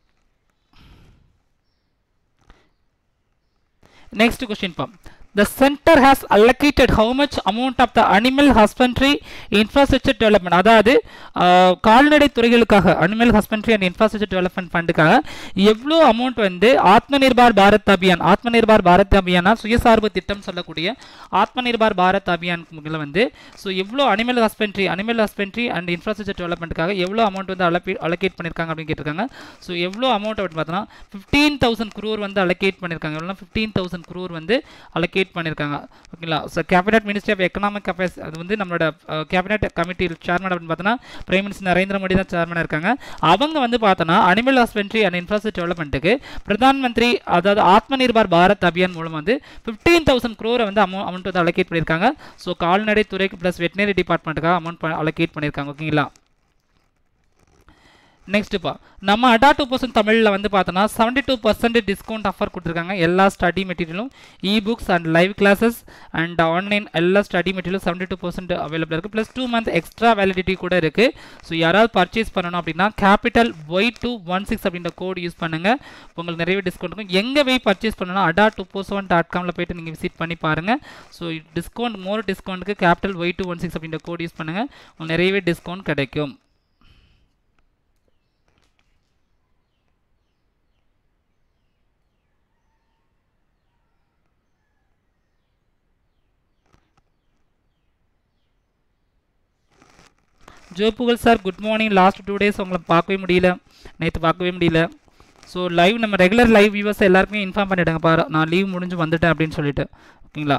நெக்ஸ்ட் கொஸ்டின் பாம். The center has allocated how much amount of the animal husbandry infrastructure development, அதாவது கால்நடை துறைகளுக்காக animal husbandry and infrastructure development ஃபண்டுக்காக எவ்வளோ அமௌண்ட் வந்து ஆத்ம நிர்பார் பாரத் அபியானா சுயசார்பு திட்டம் சொல்லக்கூடிய ஆத்ம நிர்பார் பாரத் அபியான் வந்து ஸோ எவ்வளோ அனிமல் ஹஸ்பண்ட்ரி அண்ட் இன்ஃப்ராஸ்ட்ரக்சர் டெவலப்மெண்ட்டுக்காக எவ்வளோ அமௌண்ட் வந்து அலோகேட் பண்ணியிருக்காங்க அப்படின்னு கேட்டிருக்காங்க. ஸோ எவ்வளோ அமௌண்ட் அப்படின்னு பார்த்தோன்னா 15,000 crore வந்து அலோகேட் பண்ணியிருக்காங்க. எவ்வளோ 15,000 crore வந்து அலோகேட் பண்ணியிருக்காங்க. ஓகேங்களா? So cabinet ministry of economic affairs, அது வந்து நம்மளோட கேபினட் கமிட்டி சேர்மன் அப்படின்னு பார்த்தோன்னா பிரைம் மினிஸ்டர் நரேந்திர மோடி தான் சேர்மனாக இருக்காங்க. அவங்க வந்து பார்த்தோன்னா அனிமல் ஹஸ்பண்ட்ரி அண்ட் இன்ஃப்ராஸ்ட்ரக்சர் டெவலப்மெண்ட்டுக்கு பிரதான் மந்திரி அதாவது ஆத்ம நிர்பார் பாரத் அபியான் மூலம் வந்து 15,000 crore வந்து அமௌண்ட் வந்து அலோகேட் பண்ணியிருக்காங்க. ஸோ கால்நடை துறைக்கு ப்ளஸ் வெட்டினரி டிபார்ட்மெண்ட்டுக்காக அமௌண்ட் அலோகேட் பண்ணியிருக்காங்க. ஓகேங்களா? நெக்ஸ்ட்டுப்பா நம்ம அடா 2% தமிழில் வந்து பார்த்தோன்னா 72% டிஸ்கவுண்ட் ஆஃபர் கொடுத்துருக்காங்க. எல்லா ஸ்டடி மெட்டீரியலும் e-books and live classes and online எல்லா ஸ்டடி மெட்டீரியலும் 72% அவைலபிள் இருக்குது. ப்ளஸ் 2 month எக்ஸ்ட்ரா வேலிடிட்டி கூட இருக்குது. ஸோ யாராவது பர்ச்சேஸ் பண்ணணும் அப்படின்னா கேபிட்டல் Y216 அப்படின்ற கோட் யூஸ் பண்ணுங்கள், உங்களுக்கு நிறைய டிஸ்கவுண்ட் இருக்கும். எங்கே போய் பர்ச்சேஸ் பண்ணணும்னா ada247.comல போய்ட்டு நீங்கள் விசிட் பண்ணி பாருங்கள். ஸோ மோர் டிஸ்கவுண்ட்டுக்கு கேபிட்டல் Y216 அப்படின்ற கோட் யூஸ் பண்ணுங்கள், உங்களுக்கு நிறையவே டிஸ்கவுண்ட் கிடைக்கும். ஜோப்புகள் sir good morning. Last 2 days உங்களை நேற்று பார்க்கவே முடியல. ஸோ லைவ் நம்ம ரெகுலர் லைவ் வியூவர்ஸ் எல்லாருக்குமே இன்ஃபார்ம் பண்ணிவிடுங்க பாரு, நான் லீவ் முடிஞ்சு வந்துட்டேன் அப்படின்னு சொல்லிட்டு. ஓகேங்களா?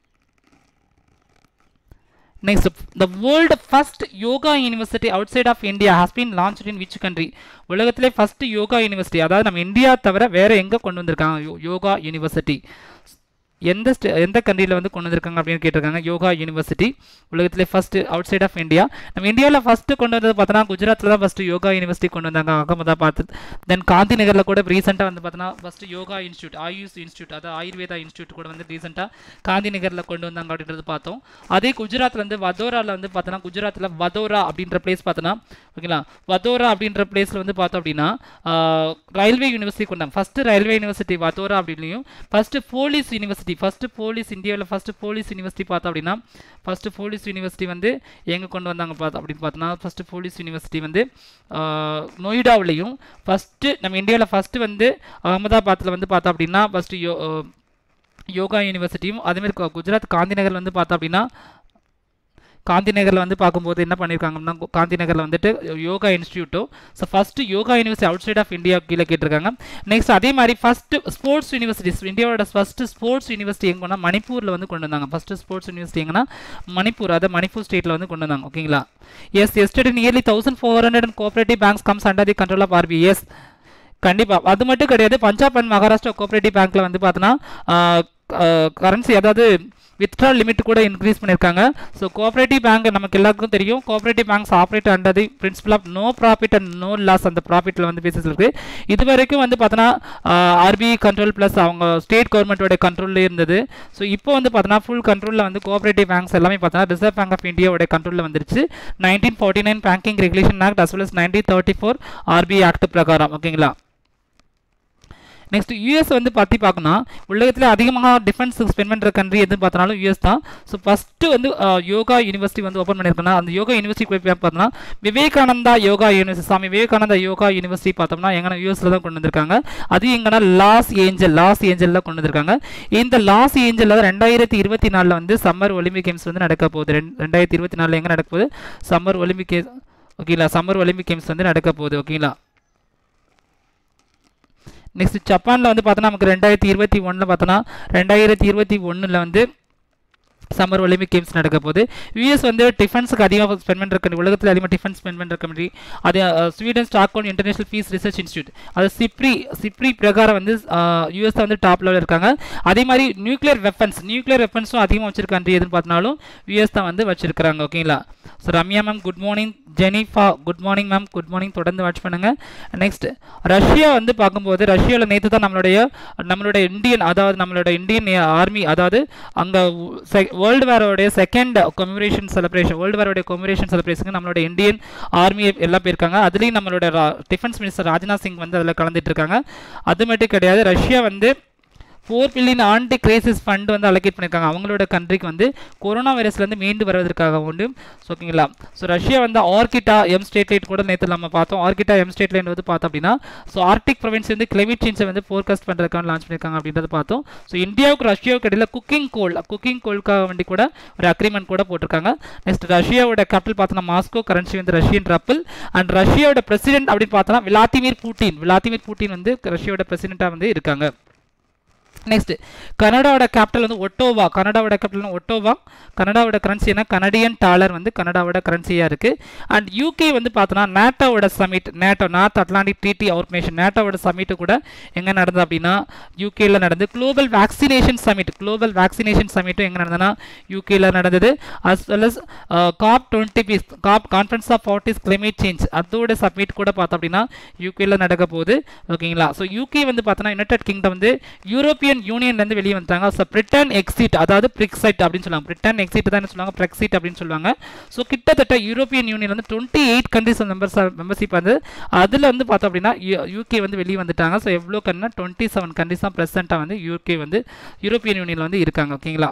Next, the world first yoga university outside of India has been launched in which country? உலகத்திலே ஃபர்ஸ்ட் யோகா யூனிவர்சிட்டி, அதாவது நம்ம இந்தியா தவிர வேறு எங்கே கொண்டு வந்திருக்காங்க யோகா யூனிவர்சிட்டி? எந்த கண்ட்ரியில் வந்து கொண்டு வந்திருக்காங்க அப்படின்னு கேட்டிருக்காங்க. யோகா யூனிவர்சிட்டி உலகத்திலே first outside of India. நம்ம இந்தியாவில் ஃபஸ்ட்டு கொண்டு வந்தது பார்த்தோன்னா குஜராத்தில் தான் ஃபஸ்ட்டு யோகா யூனிவர்சிட்டி கொண்டு வந்தாங்க அகமதாபாத். தென் காந்தி நகரில் கூட ரீசெண்டாக வந்து பார்த்தோன்னா first yoga institute Ayush institute அதாவது ஆயுர்வேதா இன்ஸ்டியூட் கூட வந்து ரீசெண்டாக காந்தி நகரில் கொண்டு வந்தாங்க அப்படின்றது பார்த்தோம். அதே குஜராத்தில் வந்து வதோராவில் வந்து பார்த்தோன்னா குஜராத்தில் வதோரா அப்படின்ற பிளேஸ் பார்த்தோன்னா ஓகேங்களா, வதோரா அப்படின்ற பிளேஸில் வந்து பார்த்தோம் அப்படின்னா ரயில்வே யூனிவர்சிட்டி கொண்டாங்க. ஃபஸ்ட்டு ரயில்வே யூனிவர்சிட்டி வதோரா அப்படின்லையும் ஃபஸ்ட்டு போலீஸ் யூனிவர்சிட்டி இந்தியாவில் ஃபஸ்ட்டு போலீஸ் யூனிவர்சிட்டி பார்த்தோம் அப்படின்னா ஃபஸ்ட்டு போலீஸ் யூனிவர்சிட்டி வந்து எங்கே கொண்டு வந்தாங்க அப்படின்னு பார்த்தோன்னா ஃபஸ்ட்டு போலீஸ் யூனிவர்சிட்டி வந்து நொய்டாவிலையும், ஃபஸ்ட்டு நம்ம இந்தியாவில் ஃபஸ்ட்டு வந்து அகமதாபாத்தில் வந்து பார்த்தோம் அப்படின்னா ஃபஸ்ட்டு யோகா யூனிவர்சிட்டியும், அதேமாதிரி குஜராத் காந்தி நகரில் வந்து பார்த்தோம் அப்படின்னா காந்தி நகரில் வந்து பார்க்கும்போது என்ன பண்ணியிருக்காங்கன்னா காந்தி நகரில் வந்துட்டு யோகா இன்ஸ்டியூட்டோ. So first yoga university outside of India கீழே கேட்டிருக்காங்க. நெக்ஸ்ட் அதே மாதிரி ஃபஸ்ட்டு ஸ்போர்ட்ஸ் யூனிவர்சிட்டிஸ் இந்தியாவோட ஃபஸ்ட்டு ஸ்போர்ட்ஸ் யூனிவர்சிட்டி எங்கன்னா மணிப்பூரில் வந்து கொண்டு வந்தாங்க. ஃபஸ்ட்டு ஸ்போர்ட்ஸ் யூனிவர்சிட்டி எங்கன்னா மணிப்பூர், அதாவது மணிப்பூர் ஸ்டேட்டில் வந்து கொண்டு வந்தாங்க. ஓகேங்களா? Yesterday nearly 1400 cooperative banks comes under the control of RBI. கண்டிப்பாக அது மட்டும் கிடையாது, பஞ்சாப் அண்ட் மகாராஷ்டிரா கோஆபரேட்டிவ் பேங்க்கில் வந்து பார்த்தோன்னா கரன்சி அதாவது வித்ட்ரா லிமிட் கூட இன்க்ரீஸ் பண்ணியிருக்காங்க. ஸோ கோஆபரேட்டிவ் பேங்க் நமக்கு எல்லாருக்கும் தெரியும், cooperative banks operate under the principle of no profit and no loss. அந்த ப்ராஃபிட்டில் வந்து பேசிஸ் இருக்குது. இது வரைக்கும் வந்து பார்த்தோன்னா ஆர்பிஐ கண்ட்ரோல் ப்ளஸ் அவங்க ஸ்டேட் கவர்மெண்ட்டோட கண்ட்ரோல்லே இருந்தது. ஸோ இப்போ வந்து பார்த்தோன்னா ஃபுல் கண்ட்ரோலில் வந்து கோஆபரேட்டிவ் பேங்க்ஸ் எல்லாமே பார்த்தோன்னா ரிசர்வ் பேங்க் ஆஃப் இந்தியாவோட கண்ட்ரோலில் வந்துருச்சு. 1949 banking regulation act as well as 1934 RBI act பிரகாரம். ஓகேங்களா. நெக்ஸ்ட் யூஎஸ் வந்து பற்றி பார்க்கணும். உலகத்தில் அதிகமாக டிஃபென்ஸுக்கு ஸ்பெண்ட் பண்ணுற கண்ட்ரி எதுன்னு பார்த்தனாலும் யூஎஸ் தான். ஸோ ஃபஸ்ட்டு வந்து யோகா யூனிவர்சிட்டி வந்து ஓப்பன் பண்ணியிருக்கோன்னா அந்த யோகா யூனிவர்சிட்டி போய் பார்த்தோம்னா விவேகானந்தா யோகா யூனிவர்சிட்டி, சாமி விவேகானந்தா யோகா யூனிவர்சிட்டி பார்த்தோம்னா எங்கன்னா யூஎஸில் தான் கொண்டு வந்திருக்காங்க. அது எங்கன்னா லாஸ் ஏஞ்சலில் கொண்டு வந்திருக்காங்க. இந்த லாஸ் ஏஞ்சலில் 2024 வந்து சம்மர் ஒலிம்பிக் கேம்ஸ் வந்து நடக்க போகுது. 2024 எங்கே நடக்க போகுது? Summer Olympic games. ஓகேங்களா. சம்மர் ஒலிம்பிக் கேம்ஸ் வந்து நடக்க போகுது. ஓகேங்களா. நெக்ஸ்ட் ஜப்பானில் வந்து பார்த்தோன்னா நமக்கு 2021 பார்த்தோன்னா 2021 வந்து சம்மர் ஒலிம்பிக் கேம்ஸ் நடக்க போகுது. யூஎஸ் வந்து டிஃபென்ஸுக்கு அதிகமாக ஸ்பெண்ட் பண்ணுற கண்ட்ரி, உலகத்தில் அதிகமாக டிஃபென்ஸ் ஸ்பெண்ட் பண்ணுற கண்ட்ரி. அது Sweden Stockholm international peace research institute, அது சிப்ரி பிரகாரம் வந்து யூஎஸ் தான் வந்து டாப் லெவலில் இருக்காங்க. அதே மாதிரி நியூக்ளியர் வெப்பன்ஸும் அதிகமாக வச்சிருக்க கண்ட்ரி எதுன்னு பார்த்தனாலும் யூஎஸ் தான் வந்து வச்சிருக்கிறாங்க. ஓகேங்களா. So Ramya ma'am good morning, Jenifa good morning ma'am, good morning, தொடர்ந்து வாட்ச் பண்ணுங்கள். நெக்ஸ்ட் ரஷ்யா வந்து பார்க்கும்போது ரஷ்யாவில் நேற்று தான் நம்மளுடைய இந்தியன், அதாவது நம்மளோட இந்தியன் ஆர்மி, அதாவது அங்கே வேர்ல்டு வாரோடைய செகண்ட் கமெமரேஷன் செலிப்ரேஷனுக்கு நம்மளோட இந்தியன் ஆர்மி எல்லாம் போயிருக்காங்க. அதுலேயும் நம்மளோட டிஃபென்ஸ் மினிஸ்டர் ராஜ்நாத் சிங் வந்து அதில் கலந்துட்டு இருக்காங்க. அது மட்டும் கிடையாது, ரஷ்யா வந்து 4 பில்லியன் ஆன்டி கிரைசிஸ் ஃபண்ட் வந்து அலோகேட் பண்ணியிருக்காங்க அவங்களோட கண்ட்ரிக்கு வந்து கொரோனா வைரஸ்லேருந்து மீண்டு வருவதற்காக உண்டு. ஓகேங்களா. ஸோ ரஷ்யா வந்து ஆர்கிட்டா எம் ஸ்டேட் லைட் கூட நேற்று நம்ம பார்த்தோம். ஆர்கிட்டா எம் ஸ்டேட் லைன் வந்து பார்த்தோம் அப்படின்னா ஸோ ஆர்டிக் ப்ரொவின்ஸ் வந்து கிளைமேட் சேஞ்சை வந்து ஃபோர்காஸ்ட் பண்ணுறதுக்காக லான்ச் பண்ணியிருக்காங்க அப்படின்றத பார்த்தோம். ஸோ இந்தியாவுக்கு ரஷ்யாவுக்கு இடையில் குக்கிங் கோல்க்காக வேண்டி கூட ஒரு அக்ரிமெண்ட் கூட போட்டிருக்காங்க. நெக்ஸ்ட் ரஷ்யாவோட கேபிட்டல் பார்த்தோன்னா மாஸ்கோ, கரன்சி வந்து ரஷ்யன் ரப்பிள். அண்ட் ரஷ்யாவோட பிரசிடென்ட் அப்படின்னு பார்த்தோன்னா விளாடிமிர் புட்டின் வந்து ரஷ்யாவோட பிரசிடென்ட்டாக வந்து இருக்காங்க. நெக்ஸ்ட் கனடாவோட கேபிட்டல் வந்து ஒட்டோவா, கனடாவோட கரன்சி என்ன கனடியன் டாலர் வந்து கனடாவோட கரன்சியாக இருக்குது. அண்ட் யூகே வந்து பார்த்தோன்னா நேட்டோவோட summit, north Atlantic treaty organisation, நேட்டோவோட சமிட்டு கூட எங்கே நடந்தது அப்படின்னா யூகேல நடந்து. குளோபல் வேக்சினேஷன் சமிட்டும் எங்கே நடந்ததுன்னா யூகேல நடந்தது. As well as COP20 conference of parties climate change, அதோட சமிட் கூட பார்த்தோம் அப்படின்னா யூகேல நடக்க போகுது. ஓகேங்களா. ஸோ யூகே வந்து பார்த்தோன்னா யுனைடெட் கிங்டம் வந்து யூரோப்பியன் யூனியன்லேருந்து வெளியே வந்துட்டாங்க. ஸோ பிரிட்டன் எக்ஸிட், அதாவது பிரெக்சிட் அப்படின்னு சொல்லுவாங்க. பிரிட்டன் எக்ஸிட் தான் சொல்லுவாங்க, பிரெக்சிட் அப்படின்னு சொல்லுவாங்க. ஸோ கிட்டத்தட்ட யூரோப்பியன் யூனியன் வந்து 28 கண்ட்ரிஸ் மெம்பர்ஷிப் வந்து அதில் வந்து பார்த்தோம் அப்படின்னா யூகே வந்து வெளியே வந்துட்டாங்க. ஸோ எவ்வளோ கண்ட்ரினா 27 கண்ட்ரிஸ் தான் ப்ரெசென்ட்டாக வந்து யூகே வந்து யூரோப்பியன் யூனியனில் வந்து இருக்காங்க. ஓகேங்களா.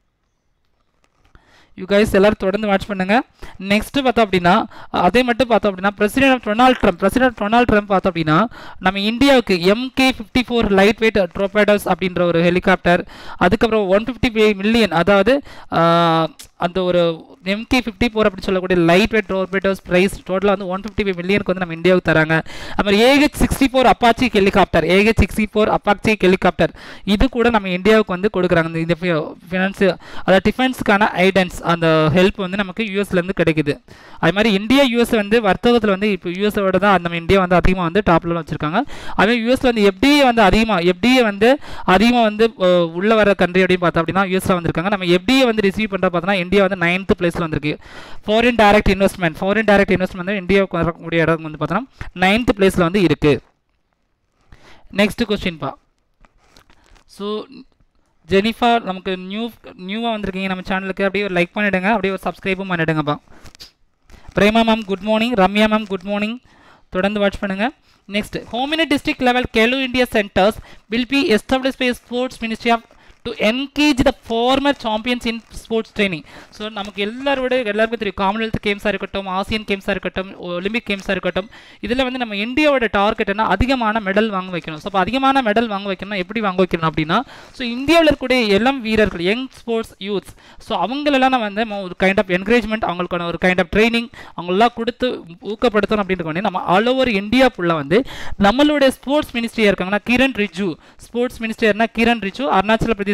யூ கைஸ் எல்லாரும் தொடர்ந்து வாட்ச் பண்ணுங்க. நெக்ஸ்ட் பார்த்தோம் அப்படின்னா அதே மட்டும் பார்த்தோம் அப்படின்னா பிரசிடென்ட் டொனால்ட் ட்ரம்ப் பார்த்தோம் அப்படின்னா நம்ம இந்தியாவுக்கு MK-54 லைட் வெயிட் ட்ரோபேடோஸ் அப்படின்ற ஒரு ஹெலிகாப்டர், அதுக்கப்புறம் 150 மில்லியன், அதாவது அந்த ஒரு MK-54 அப்படின்னு சொல்லக்கூடிய லைட் வெயிட் ட்ரோபேடோஸ் ப்ரைஸ் டோட்டலாக வந்து 150 மில்லியனுக்கு வந்து நம்ம இந்தியாவுக்கு தராங்க. அப்புறம் AH-64 அப்பாச்சி ஹெலிகாப்டர் இது கூட நம்ம இந்தியாவுக்கு வந்து கொடுக்குறாங்க. இந்த ஃபினான்ஸ், அதாவது டிஃபென்ஸுக்கான ஐடன்ஸ், அந்த ஹெல்ப் வந்து நமக்கு யூஎஸ்லேருந்து கிடைக்குது. அது மாதிரி இந்தியா யூஎஸ் வந்து வர்த்தகத்தில் வந்து இப்போ யூஎஸோட தான் நம்ம இந்தியா வந்து அதிகமாக வந்து டாப்பில் வச்சுருக்காங்க. அதுமாதிரி யூஎஸில் வந்து எஃப்டிஏ வந்து அதிகமாக வந்து உள்ள வர கண்ட்ரி அப்படின்னு பார்த்தோம் அப்படின்னா யூஎஸில் வந்திருக்காங்க. நம்ம எஃப்டிஏ வந்து ரிசீவ் பண்ணுற பார்த்தோன்னா இந்தியா வந்து 9th பிளேஸில் வந்திருக்கு. ஃபாரின் டைரக்ட் இன்வெஸ்ட்மெண்ட் வந்து இந்தியாவுக்கு வரக்கூடிய இடம் வந்து பார்த்தோன்னா 9th பிளேஸில் வந்து இருக்குது. நெக்ஸ்ட் கொஸ்டின் பா. ஸோ ஜெனிஃபா நமக்கு நியூவாக வந்திருக்கீங்க நம்ம சேனலுக்கு, அப்படியே ஒரு லைக் பண்ணிவிடுங்க, அப்படியே ஒரு சப்ஸ்கிரைபும் பண்ணிவிடுங்கப்பா. Prema ma'am good morning, Ramya ma'am good morning, தொடர்ந்து வாட்ச் பண்ணுங்கள். Next home mini district level Khelo India centres will be established by sports ministry of to engage the former champions in sports training. So நமக்கு எல்லாருக்கும் தெரியும் காமன்வெல்த் கேம்ஸாக இருக்கட்டும், Asian கேம்ஸாக இருக்கட்டும், Olympic கேம்ஸாக இருக்கட்டும், இதில் வந்து நம்ம இந்தியாவோட டார்கெட் என்ன அதிகமான மெடல் வாங்க வைக்கணும். ஸோ அப்போ அதிகமான மெடல் வாங்க வைக்கணும்னா எப்படி வாங்க வைக்கணும் அப்படின்னா ஸோ இந்தியாவில் இருக்கக்கூடிய இளம் வீரர்கள், யங் ஸ்போர்ட்ஸ் யூத்ஸ், ஸோ அவங்களெல்லாம் நம்ம வந்து ஒரு கைண்ட் ஆஃப் என்கரேஜ்மெண்ட், அவங்களுக்கான ஒரு கைண்ட் ஆஃப் ட்ரைனிங் அவங்களெல்லாம் கொடுத்து ஊக்கப்படுத்தணும் அப்படின்ட்டு நம்ம ஆல் ஓவர் இந்தியா ஃபுல்லாக வந்து நம்மளுடைய ஸ்போர்ட்ஸ் மினிஸ்ட்ரியாக இருக்காங்கன்னா கிரண் ரிஜிஜு, ஸ்போர்ட்ஸ் மினிஸ்டர்னா கிரண் ரிஜிஜு, அருணாச்சல பிரதேஷ்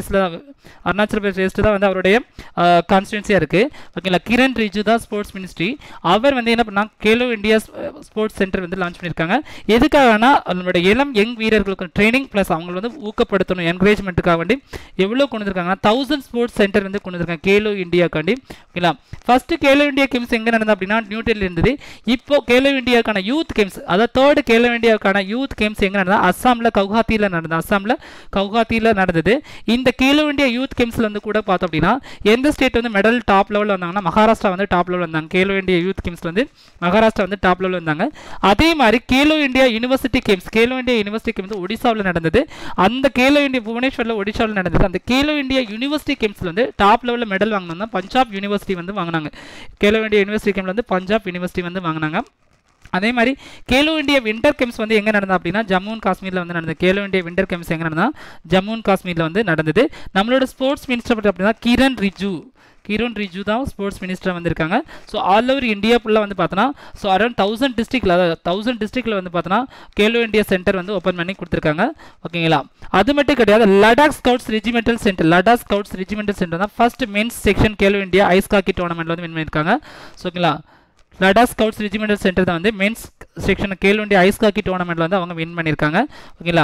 வெஸ்ட் தான் வந்து அவருடைய கான்ஸ்டிடுவன்சியாக இருக்குது. ஓகேங்களா, கிரண் ரிஜிஜு தான் ஸ்போர்ட்ஸ் மினிஸ்ட்ரி. அவர் வந்து என்ன பண்ணால் கேலோ இந்தியா ஸ்போர்ட்ஸ் சென்டர் வந்து லான்ச் பண்ணியிருக்காங்க. எதுக்காகனா நம்மளுடைய இளம் யங் வீரர்களுக்கு ட்ரைனிங் ப்ளஸ் அவங்களை வந்து ஊக்கப்படுத்தணும், என்கரேஜ்மெண்ட்டுக்காக வேண்டி எவ்வளோ கொண்டு வந்திருக்காங்கன்னா 1000 ஸ்போர்ட்ஸ் சென்டர் வந்து கொண்டு வந்திருக்காங்க கேலோ இந்தியாக்காண்டி. ஓகேங்களா, ஃபர்ஸ்ட் கேலோ இந்தியா கேம்ஸ் எங்கே நடந்தது அப்படின்னா நியூ டெல்லியில் இருந்தது. இப்போ கேலோ இந்தியாவுக்கான யூத் கேம்ஸ், அதாவது தேர்ட் கேலோ இந்தியாவுக்கான யூத் கேம்ஸ் எங்கே நடந்தது? அஸ்ஸாமில் கவுஹாத்தியில் நடந்தது. இந்த கேலோ இந்தியா யூத் கேம்ஸில் வந்து கூட பார்த்தோம் அப்படின்னா எந்த ஸ்டேட் வந்து மெடல் டாப் லெவலில் வந்தாங்கன்னா மகாராஷ்டிரா வந்து டாப் லெவலில் வந்தாங்க. கேலோ இந்தியா யூத் கேம்ஸில் வந்து மகாராஷ்டிரா வந்து டாப் லெவலில் வந்தாங்க. அதே மாதிரி கேலோ இந்தியா யூனிவர்சிட்டி கேம்ஸ் ஒடிசாவில் நடந்தது. அந்த கேலோ இந்தியா புவனேஸ்வரில் ஒடிசாவில் நடந்தது. அந்த கேலோ இந்தியா யூனிவர்சிட்டி கேம்ஸில் வந்து டாப் லெவலில் மெடல் வாங்கினா பஞ்சாப் யூனிவர்சிட்டி வந்து வாங்கினாங்க. கேலோ இந்தியா யூனிவர்சிட்டி கேம்ஸில் வந்து பஞ்சாப் யூனிவர்சிட்டி வந்து வாங்கினாங்க. அதே மாதிரி கேலோ இந்தியா வின்டர் கேம்ஸ் வந்து எங்கே நடந்தது அப்படின்னா ஜம்மு அண்ட் காஷ்மீரில் வந்து நடந்தது. கேலோ இந்தியா வின்டர் கேம்ஸ் எங்கே நடந்தது? ஜம்மு அண்ட் காஷ்மீரில் வந்து நடந்தது. நம்மளோட ஸ்போர்ட்ஸ் மினிஸ்டர் அப்படின்னா கிரண் ரிஜிஜு தான் ஸ்போர்ட்ஸ் மினிஸ்டர் வந்திருக்காங்க. ஸோ ஆல் ஓவர் இந்தியா ஃபுல்லாக வந்து பார்த்தோன்னா ஸோ அரௌண்ட் 1000 டிஸ்ட்ரிக்டில் வந்து பார்த்தோன்னா கேலோ இந்தியா சென்டர் வந்து ஓப்பன் பண்ணி கொடுத்துருக்காங்க. ஓகேங்களா, அது மட்டும் கிடையாது. லடாக் ஸ்கவுட்ஸ் ரெஜிமெண்டல் சென்டர் தான் first men's section Khelo India ice hockey டோர்னமெண்ட்டில் வந்து வின் பண்ணியிருக்காங்க. ஸோ ஓகேங்களா, லடாக் ஸ்கவுட்ஸ் ரெஜிமெண்டல் சென்டர் தான் வந்து men's section Khelo India ice hockey டோர்னமெண்ட்டில் வந்து அவங்க வின் பண்ணியிருக்காங்க. ஓகேங்களா,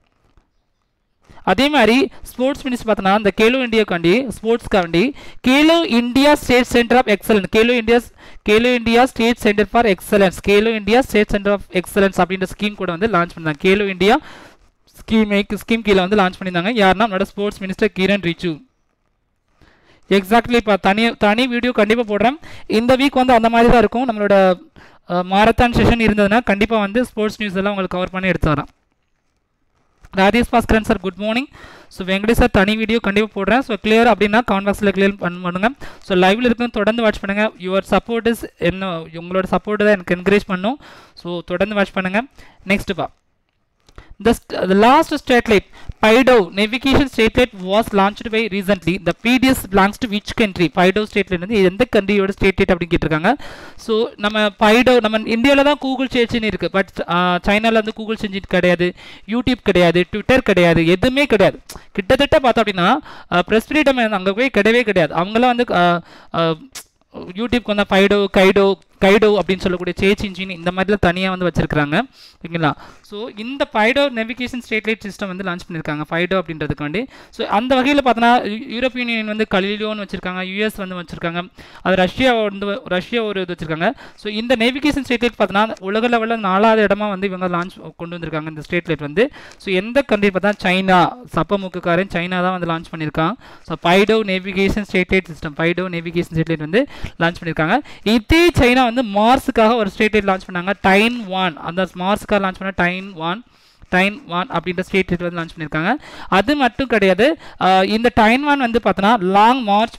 அதே மாதிரி ஸ்போர்ட்ஸ் மினிஸ்டர் பார்த்தோன்னா இந்த கேலோ இந்தியாக்காண்டி ஸ்போர்ட்ஸ்க்காண்டி Khelo India state centre of excellence Khelo India state centre for excellence அப்படின்ற ஸ்கீம் கூட வந்து லான்ச் பண்ணாங்க. கேலோ இந்தியா ஸ்கீம் கீழே வந்து லான்ச் பண்ணியிருந்தாங்க. யாருன்னா நம்மளோட sports minister Kiren Rijiju. Exactly இப்போ தனி வீடியோ கண்டிப்பாக போடுறேன். இந்த வீக் வந்து அந்த மாதிரி தான் இருக்கும். நம்மளோட மாரத்தான் செஷன் இருந்ததுன்னா கண்டிப்பாக வந்து ஸ்போர்ட்ஸ் நியூஸ் எல்லாம் உங்களுக்கு கவர் பண்ணி எடுத்து வரேன். Rajesh Bhaskaran sir good morning. So Venkatesh sir தனி வீடியோ கண்டிப்பாக போடுறேன். ஸோ கிளியர் அப்படின்னா கமெண்ட் பாக்ஸில் கிளியர் பண்ணுங்க. ஸோ லைவில் இருக்கும் தொடர்ந்து வாட்ச் பண்ணுங்கள். யுவர் சப்போர்ட் இஸ் உங்களோட சப்போர்ட் தான் எனக்கு என்கரேஜ் பண்ணும். ஸோ தொடர்ந்து வாட்ச் பண்ணுங்கள். நெக்ஸ்ட் பா the last satellite PIDO navigation satellite was launched by recently. The PDS belongs to which country? PIDO satellite வந்து எந்த கண்ட்ரியோட satellite அப்படின்னு கேட்டிருக்காங்க. ஸோ நம்ம PIDO நம்ம இந்தியாவில் தான் கூகுள் சர்ச்னு இருக்குது. பட் சைனாவில் வந்து கூகுள் சர்ச் கிடையாது, யூடியூப் கிடையாது, ட்விட்டர் கிடையாது, எதுவுமே கிடையாது. கிட்டத்தட்ட பார்த்தோம் அப்படின்னா ப்ரெஸ் ஃப்ரீடம் அங்கே போய் கிடையவே கிடையாது. அவங்களாம் வந்து யூடியூப்க்கு வந்து கைடோ அப்படின்னு சொல்லக்கூடிய சேச் இன்ஜின் இந்த மாதிரிலாம் தனியாக வந்து வச்சிருக்காங்க. ஓகேங்களா, ஸோ இந்த PIDO நேவிகேஷன் சேட்டலைட் சிஸ்டம் வந்து லான்ச் பண்ணியிருக்காங்க PIDO அப்படின்றதுக்காண்டி. ஸோ அந்த வகையில் பார்த்தோன்னா யூரோப்பியன் யூனியன் வந்து கலிலியோன்னு வச்சிருக்காங்க, யூஎஸ் வந்து வச்சிருக்காங்க, அது ரஷ்யா ஒரு இது வச்சிருக்காங்க. ஸோ இந்த நேவிகேஷன் சேட்டலைட் பார்த்தோன்னா உலக லெவலில் 4வது இடமா வந்து இவங்க லான்ச் கொண்டு வந்திருக்காங்க இந்த சேட்டலைட் வந்து. ஸோ எந்த கண்ட்ரி பார்த்தா சைனா, சப்பமுக்குக்காரன் சைனா தான் வந்து லான்ச் பண்ணியிருக்காங்க. So PIDO navigation satellite system வந்து லான்ச் பண்ணியிருக்காங்க. இதே சைனா வந்து மார்ஸுக்காக ஒரு சேட்டலைட் லான்ச் பண்ணாங்க டைன்-1. அந்த மார்ஸுக்காக லான்ச் பண்ண டைன்-1 அப்படின்ற சேட்டலைட் வந்து லான்ச் பண்ணியிருக்காங்க. அது மட்டும் கிடையாது, இந்த டைன்-1 வந்து பார்த்தோன்னா லாங் மார்ச்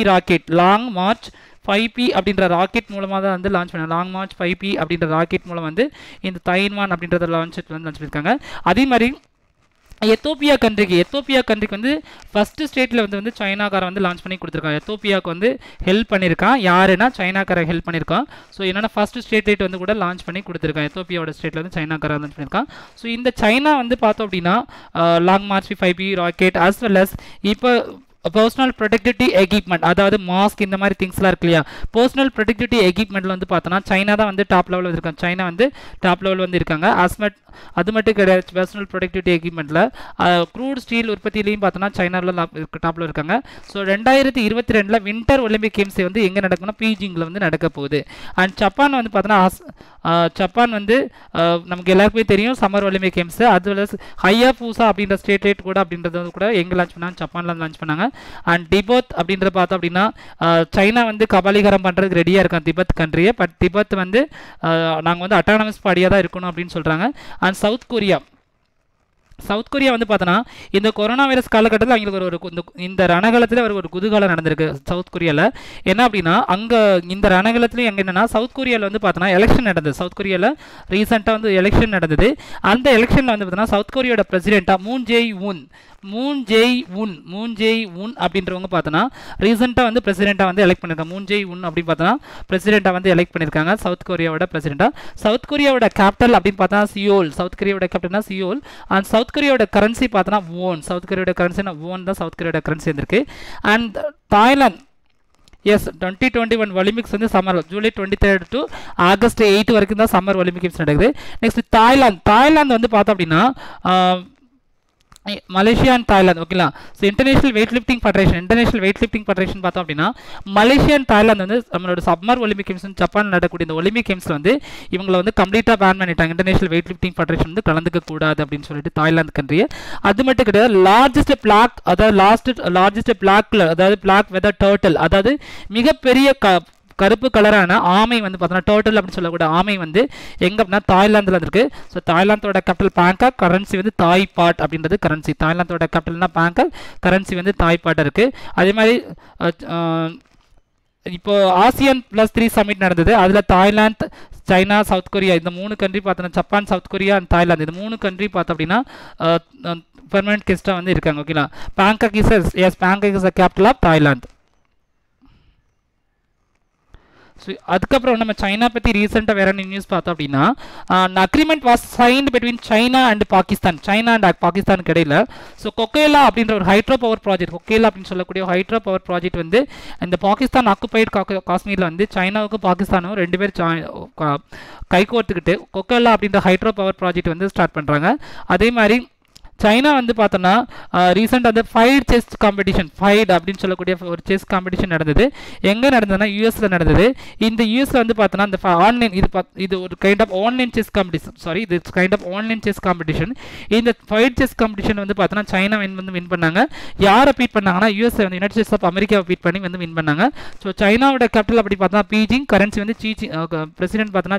5P அப்படின்ற ராக்கெட் மூலமாக தான் வந்து லான்ச் பண்ணாங்க. லாங் மார்ச் 5P அப்படின்ற ராக்கெட் மூலம் வந்து இந்த டைன்-1 அப்படின்றத லான்ச் பண்ணியிருக்காங்க. அதே மாதிரி எத்தோப்பியா கண்ட்ரிக்கு வந்து ஃபஸ்ட்டு ஸ்டேட்டில் வந்து சைனாக்காரன் வந்து லான்ச் பண்ணி கொடுத்துருக்காங்க. எத்தோப்பியாவுக்கு வந்து ஹெல்ப் பண்ணியிருக்கான். யாருன்னா சைனாக்காரன் ஹெல்ப் பண்ணியிருக்கான். ஸோ என்னென்னா ஃபஸ்ட்டு ஸ்டேட் வந்து கூட லான்ச் பண்ணி கொடுத்துருக்கான். எத்தோப்பியாவோட ஸ்டேட்டில் வந்து சைனாக்காரன் லான்ச் பண்ணியிருக்கான். ஸோ இந்த சைனா வந்து பார்த்தோம் அப்படின்னா long march 5P rocket as well as இப்போ பர்சனல் ப்ரொடெக்டிவிட்டி எக்யூப்மெண்ட், அதாவது மாஸ்க் இந்த மாதிரி திங்ஸ்லாம் இருக்கு இல்லையா, பர்சனல் ப்ரொடெக்டிவிட்டி எக்யூப்மெண்ட்டில் வந்து பார்த்தோன்னா சைனா தான் வந்து டாப் லெவலில் வந்துருக்காங்க. சைனா வந்து டாப் லெவலில் வந்து இருக்காங்க. அது மட்டும் கிடையாது, பர்சனல் ப்ரொடெக்டிவிட்டி எக்யூப்மெண்ட்டில் க்ரூட் ஸ்டீல் உற்பத்தியிலையும் பார்த்தோன்னா சைனாவில் டாப்பில் இருக்காங்க. ஸோ 2022 வின்டர் ஒலிம்பிக் கேம்ஸ் வந்து எங்கே நடக்கும்னா பீஜிங்கில் வந்து நடக்க போகுது. அண்ட் ஜப்பான் வந்து பார்த்தோன்னா ஜப்பான் வந்து நமக்கு எல்லாருக்குமே தெரியும் சம்மர் ஒலிம்பிக் கேம்ஸ். அது ஹையாபூசா அப்படின்ற ஸ்டேட் கூட அப்படின்றது கூட எங்கே லான்ச் பண்ணாங்க, ஜப்பானில் லான்ச் பண்ணாங்க. அண்ட் திபெத் அப்படின்றத பார்த்தோம் அப்படின்னா சைனா வந்து கபாலிகரம் பண்ணுறதுக்கு ரெடியாக இருக்காங்க திபெத் கண்ட்ரியை. பட் திபெத் வந்து நாங்கள் வந்து அட்டானமஸ் பாடியாக தான் இருக்கணும் அப்படின்னு சொல்கிறாங்க. அண்ட் சவுத் கொரியா வந்து பார்த்தோன்னா இந்த கொரோனா வைரஸ் காலகட்டத்தில் அவங்களுக்கு இந்த ரணகலத்தில் ஒரு குதூகலம் நடந்திருக்கு சவுத் கொரியாவில். என்ன அப்படின்னா அங்கே இந்த ரணகலத்துலையும் எங்கே என்னென்னா சவுத் கொரியாவில் வந்து பார்த்தோன்னா எலெக்ஷன் நடந்தது. சவுத் கொரியாவில் ரீசெண்டாக வந்து எலெக்ஷன் நடந்தது. அந்த எலெக்ஷனில் வந்து பார்த்தோன்னா சவுத் கொரியாவோட பிரசிடெண்ட்டாக மூன் ஜே உன் அப்படின்றவங்க பார்த்தோன்னா ரீசெண்டாக வந்து பிரசிடெண்ட்டாக வந்து எலெக்ட் பண்ணியிருக்காங்க. மூன் ஜே உன் அப்படின்னு பார்த்தோன்னா பிரசிடெண்ட்டாக வந்து எலெக்ட் பண்ணியிருக்காங்க சவுத் கொரியாவோட பிரசிடெண்ட்டாக. சவுத் கொரியாவோட கேபிட்டல் அப்படின்னு பார்த்தா சியோல். சவுத் கொரியாவோட கேபிட்டல்னா சியோல். அண்ட் சவுத் சவுத் கொரியாவோட கரன்சி பார்த்தோன்னா ஓன். சவுத் கொரியாவோட கரன்சினா ஓன் தான் சவுத் கொரியாவோட கரன்சி வந்திருக்கு. அண்ட் தாய்லாந்து எஸ் 2021 ஒலிம்பிக்ஸ் வந்து சம்மர் ஜூலை 23 டு ஆகஸ்ட் 8 வரைக்கும் தான் சம்மர் ஒலிம்பிக் கேம்ஸ் நடக்குது. நெக்ஸ்ட் தாய்லாந்து வந்து பார்த்தோம் அப்படின்னா மலேசியா அண்ட் தாய்லாந்து ஓகேங்களா. So international weight lifting federation பார்த்தோம் அப்படின்னா மலேசியா அண்ட் தாய்லாந்து வந்து நம்மளோட சம்மர் ஒலிம்பிக் கேம்ஸ் ஜப்பான் நடக்கக்கூடிய இந்த ஒலிம்பிக் கேம்ஸில் வந்து இவங்களை வந்து கம்ப்ளீட்டாக பேன் பண்ணிட்டாங்க. இன்டர்நேஷனல் வெயிட் லிஃப்டிங் ஃபெடரேஷன் வந்து கலந்துக்க கூடாது அப்படின்னு சொல்லிட்டு தாய்லாந்து கண்ட்ரியை. அது மட்டும் கிடையாது, லார்ஜஸ்ட் பிளாக் வெதர் டர்ட்டில், அதாவது மிகப்பெரிய கருப்பு கலரான ஆமை வந்து பார்த்தோன்னா டர்ட்டில் அப்படின்னு சொல்லக்கூடிய ஆமை வந்து எங்கே அப்படின்னா தாய்லாந்தில் இருக்குது. ஸோ தாய்லாந்தோட கேபிட்டல் பேங்காக், கரன்சி வந்து தாய் பாட் அப்படின்றது கரன்சி. தாய்லாந்தோட கேபிட்டல்னா பேங்காக், கரன்சி வந்து தாய் பாட்டாக இருக்குது. அதே மாதிரி இப்போ ASEAN +3 சமிட் நடந்தது. அதில் தாய்லாந்து, சைனா, சவுத் கொரியா இந்த 3 கண்ட்ரி பார்த்தோன்னா Japan, South Korea and Thailand இந்த 3 கண்ட்ரி பார்த்தோம் அப்படின்னா பெர்மனன்ட் கெஸ்ட்டாக வந்து இருக்காங்க ஓகேங்களா. Bangkok is a capital of Thailand. So அதுக்கப்புறம் நம்ம சைனா பற்றி ரீசெண்டாக வேற நியூஸ் பார்த்தோம் அப்படின்னா agreement was signed between China and Pakistan இடையில. ஸோ கொக்கேலா அப்படின்ற ஒரு ஹைட்ரோ பவர் ப்ராஜெக்ட் வந்து இந்த பாகிஸ்தான் ஆக்குபைடு காஷ்மீரில் வந்து சைனாவுக்கும் பாகிஸ்தானும் 2 பேர் கைகோர்த்துக்கிட்டு கொக்கேலா அப்படின்ற ஹைட்ரோ பவர் ப்ராஜெக்ட் வந்து ஸ்டார்ட் பண்ணுறாங்க. அதே மாதிரி சைனா வந்து பார்த்தோன்னா ரீசெண்டாக வந்து ஃபைட் அப்படின்னு சொல்லக்கூடிய ஒரு செஸ் காம்படிஷன் நடந்தது. எங்கே நடந்ததுன்னா யூஎஸில் நடந்தது. இந்த யூஎஸில் வந்து பார்த்தோன்னா இந்த ஆன்லைன் இது ஒரு kind of online chess competition. இந்த ஃபைட் செஸ் காம்படிஷன் வந்து பார்த்தோன்னா சைனா வின் பண்ணாங்க. யாரை பீட் பண்ணாங்கன்னா யூஎஸ் வந்து யுனைடெட் ஸ்டேட்ஸ் ஆஃப் அமெரிக்காவை பீட் பண்ணி வந்து வின் பண்ணாங்க. ஸோ சைனாவோட கேபிட்டல் அப்படி பார்த்தோன்னா பீஜிங், கரன்சி வந்து பிரசிடென்ட் பார்த்தோன்னா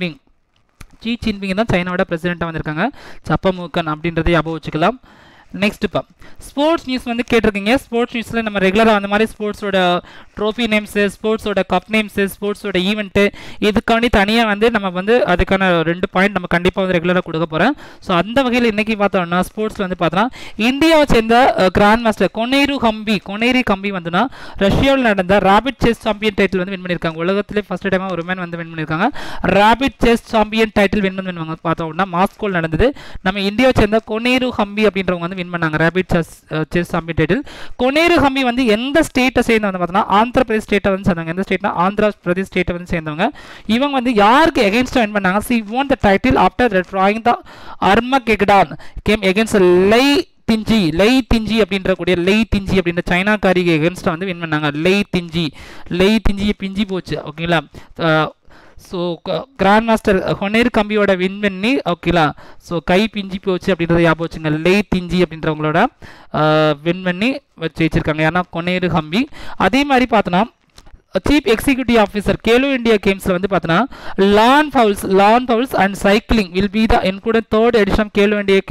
ஷி ஜின்பிங் தான் சைனாவோட பிரசிடென்ட்டாக வந்திருக்காங்க. சப்பமுக்கன் அப்படின்றதை ஞாபகம் வச்சுக்கலாம். நெக்ஸ்ட் இப்போ ஸ்போர்ட்ஸ் நியூஸ் வந்து கேட்டிருக்கீங்க. ஸ்போர்ட்ஸ் நியூஸில் நம்ம ரெகுலராக அந்த மாதிரி ஸ்போர்ட்ஸோட ட்ரோஃபி நேம்ஸு, ஸ்போர்ட்ஸோட கப் நேம்ஸு, ஸ்போர்ட்ஸோட ஈவெண்ட்டு இதுக்காண்டி தனியாக வந்து நம்ம வந்து அதுக்கான 2 பாயிண்ட் நம்ம கண்டிப்பாக வந்து ரெகுலராக கொடுக்க போகிறோம். ஸோ அந்த வகையில் இன்றைக்கி பார்த்தோம்னா ஸ்போர்ட்ஸில் வந்து பார்த்தோன்னா இந்தியாவை சேர்ந்த கிராண்ட் மாஸ்டர் கொனேரி கம்பி வந்துன்னா ரஷ்யாவில் நடந்த ரேபிட் செஸ் சாம்பியன் டைட்டில் வந்து வின் பண்ணியிருக்காங்க. உலகத்திலே ஃபர்ஸ்ட் டைமாக ஒரு மேன் வந்து வின் பண்ணியிருக்காங்க. Rapid chess champion title win பண்ணுவாங்க பார்த்தோம்னா மாஸ்கோவில் நடந்தது. நம்ம இந்தியாவை சேர்ந்த கொனேரு ஹம்பி அப்படின்றவங்க வந்து வின் பண்ணாங்க rapid chess champion title. Koneru Humpy வந்து எந்த ஸ்டேட்டை சேர்ந்தவங்க பார்த்தோன்னா ஆந்திர பிரதேஷ் ஸ்டேட்டை வந்து சேர்ந்தவங்க. எந்த ஸ்டேட்னா ஆந்திர பிரதேஷ் ஸ்டேட்டை வந்து சேர்ந்தவங்க. இவங்க வந்து யாருக்கு எகென்ஸ்டாக வின் பண்ணாங்க? She won the title after drawing the Armageddon came against Lei Tingjie அப்படின்ற சைனாக்காரிக்கு எகென்ஸ்டாக வந்து வின் பண்ணாங்க. லை திஞ்சி பிஞ்சி போச்சு ஓகேங்களா. ஸோ கிராண்ட் மாஸ்டர் கொனேரு கம்பியோட வின் பண்ணி ஓகேங்களா. ஸோ கை பிஞ்சி போச்சு அப்படின்றத ஞாபகம் வச்சுங்க. லை திஞ்சி அப்படின்றவங்களோட வின் பண்ணி வச்சிருக்காங்க. ஏன்னா கொனேரு கம்பி. அதே மாதிரி பார்த்தோன்னா chief executive officer Khelo India கேம்ஸில் வந்து பார்த்தோன்னா lawn bowls and cycling will be the included third edition of Khelo India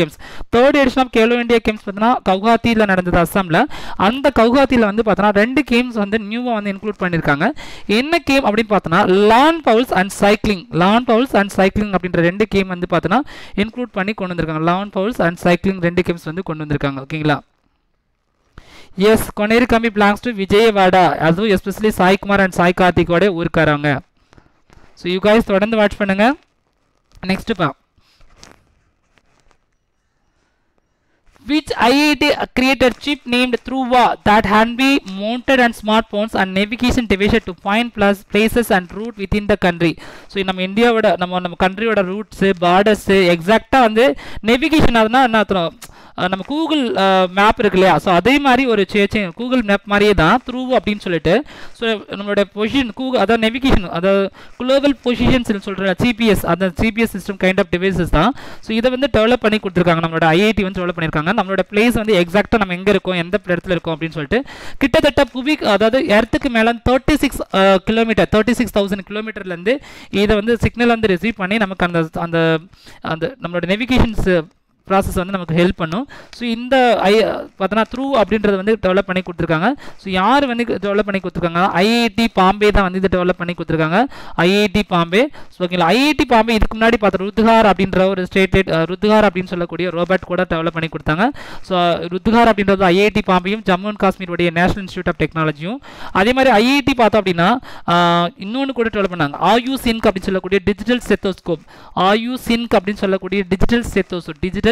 games பார்த்தோன்னா கவுஹாத்தியில் நடந்தது அஸ்ஸாமில். அந்த கவுஹாத்தியில் வந்து பார்த்தோன்னா 2 கேம்ஸ் வந்து நியூவாக வந்து இன்க்ளூட் பண்ணியிருக்காங்க. என்ன கேம் அப்படின்னு பார்த்தோன்னா லான் ஃபவுல்ஸ் அண்ட் சைக்கிளிங் அப்படின்ற 2 கேம் வந்து பார்த்தோன்னா இன்க்ளூட் பண்ணி கொண்டு வந்திருக்காங்க. Lawn bowls and cycling 2 games வந்து கொண்டு வந்திருக்காங்க ஓகேங்களா. எஸ் கொனேரு கம்பி பிலாங்ஸ் டு விஜயவாடா. அதுவும் எஸ்பெஷலி சாய்குமார் அண்ட் சாய் கார்த்திகோட ஊருக்காரங்க. ஸோ யூ கைஸ் தொடர்ந்து வாட்ச் பண்ணுங்க. நெக்ஸ்ட் பா which IIT created chip named Thruva that can be mounted on smartphones and navigation devices to find places and route within the country. So நம்ம இந்தியாவோட நம்ம கண்ட்ரியோட roots borders எக்ஸாக்டாக வந்து navigation ஆகுதுன்னா என்ன அர்த்தம்? நம்ம கூகுள் மேப் இருக்கு இல்லையா. ஸோ அதே மாதிரி ஒரு கூகுள் மேப் மாதிரியே தான் த்ரூ அப்படின்னு சொல்லிட்டு. ஸோ நம்மளோட பொசிஷன் அதாவது நேவிகேஷன் அதாவது குளோபல் பொசிஷன்ஸ் சொல்கிற ஜிபிஎஸ் அந்த GPS system kind of devices தான். ஸோ இதை வந்து டெவலப் பண்ணி கொடுத்துருக்காங்க. நம்மளோட ஐஐடி வந்து டெவலப் பண்ணியிருக்காங்க. நம்மளோட பிளேஸ் வந்து எக்ஸாக்டாக நம்ம எங்கே இருக்கோம், எந்த இடத்துல இருக்கோம் அப்படின்னு சொல்லிட்டு கிட்டத்தட்ட அதாவது எர்த்துக்கு மேலே 36,000 கிலோமீட்டர்லேருந்து இதை வந்து சிக்னல் வந்து ரிசீவ் பண்ணி நமக்கு அந்த நம்மளோட நேவிகேஷன்ஸ் ப்ராசஸ் வந்து நமக்கு ஹெல்ப் பண்ணும். ஸோ இந்த பார்த்தோன்னா த்ரூ அப்படின்றத வந்து டெவலப் பண்ணி கொடுத்துருக்காங்க. ஸோ யார் வந்து டெவலப் பண்ணி கொடுத்துருக்காங்க? ஐஐடி பாம்பே தான் வந்து இதை டெவலப் பண்ணி கொடுத்துருக்காங்க. ஐஐடி பாம்பே. ஸோ ஓகேங்களா. ஐஐடி பாம்பே இதுக்கு முன்னாடி பார்த்தா ருத்கார் அப்படின்ற ஒரு ருத்கார் அப்படின்னு சொல்லக்கூடிய ரோபோட் கூட டெவலப் பண்ணி கொடுத்தாங்க. ஸோ ருத்கார் அப்படின்றது ஐஐடி பாம்பேயும் ஜம்மு அண்ட் காஷ்மீருடைய நேஷனல் இன்ஸ்டியூட் ஆஃப் டெக்னாலஜியும். அதே மாதிரி ஐஐடி பார்த்தோம் அப்படின்னா இன்னொன்று கூட டெவலப் பண்ணாங்க. ஆயு சின்க் அப்படின்னு சொல்லக்கூடிய டிஜிட்டல் ஸ்டெத்தோஸ்கோப். டிஜிட்டல்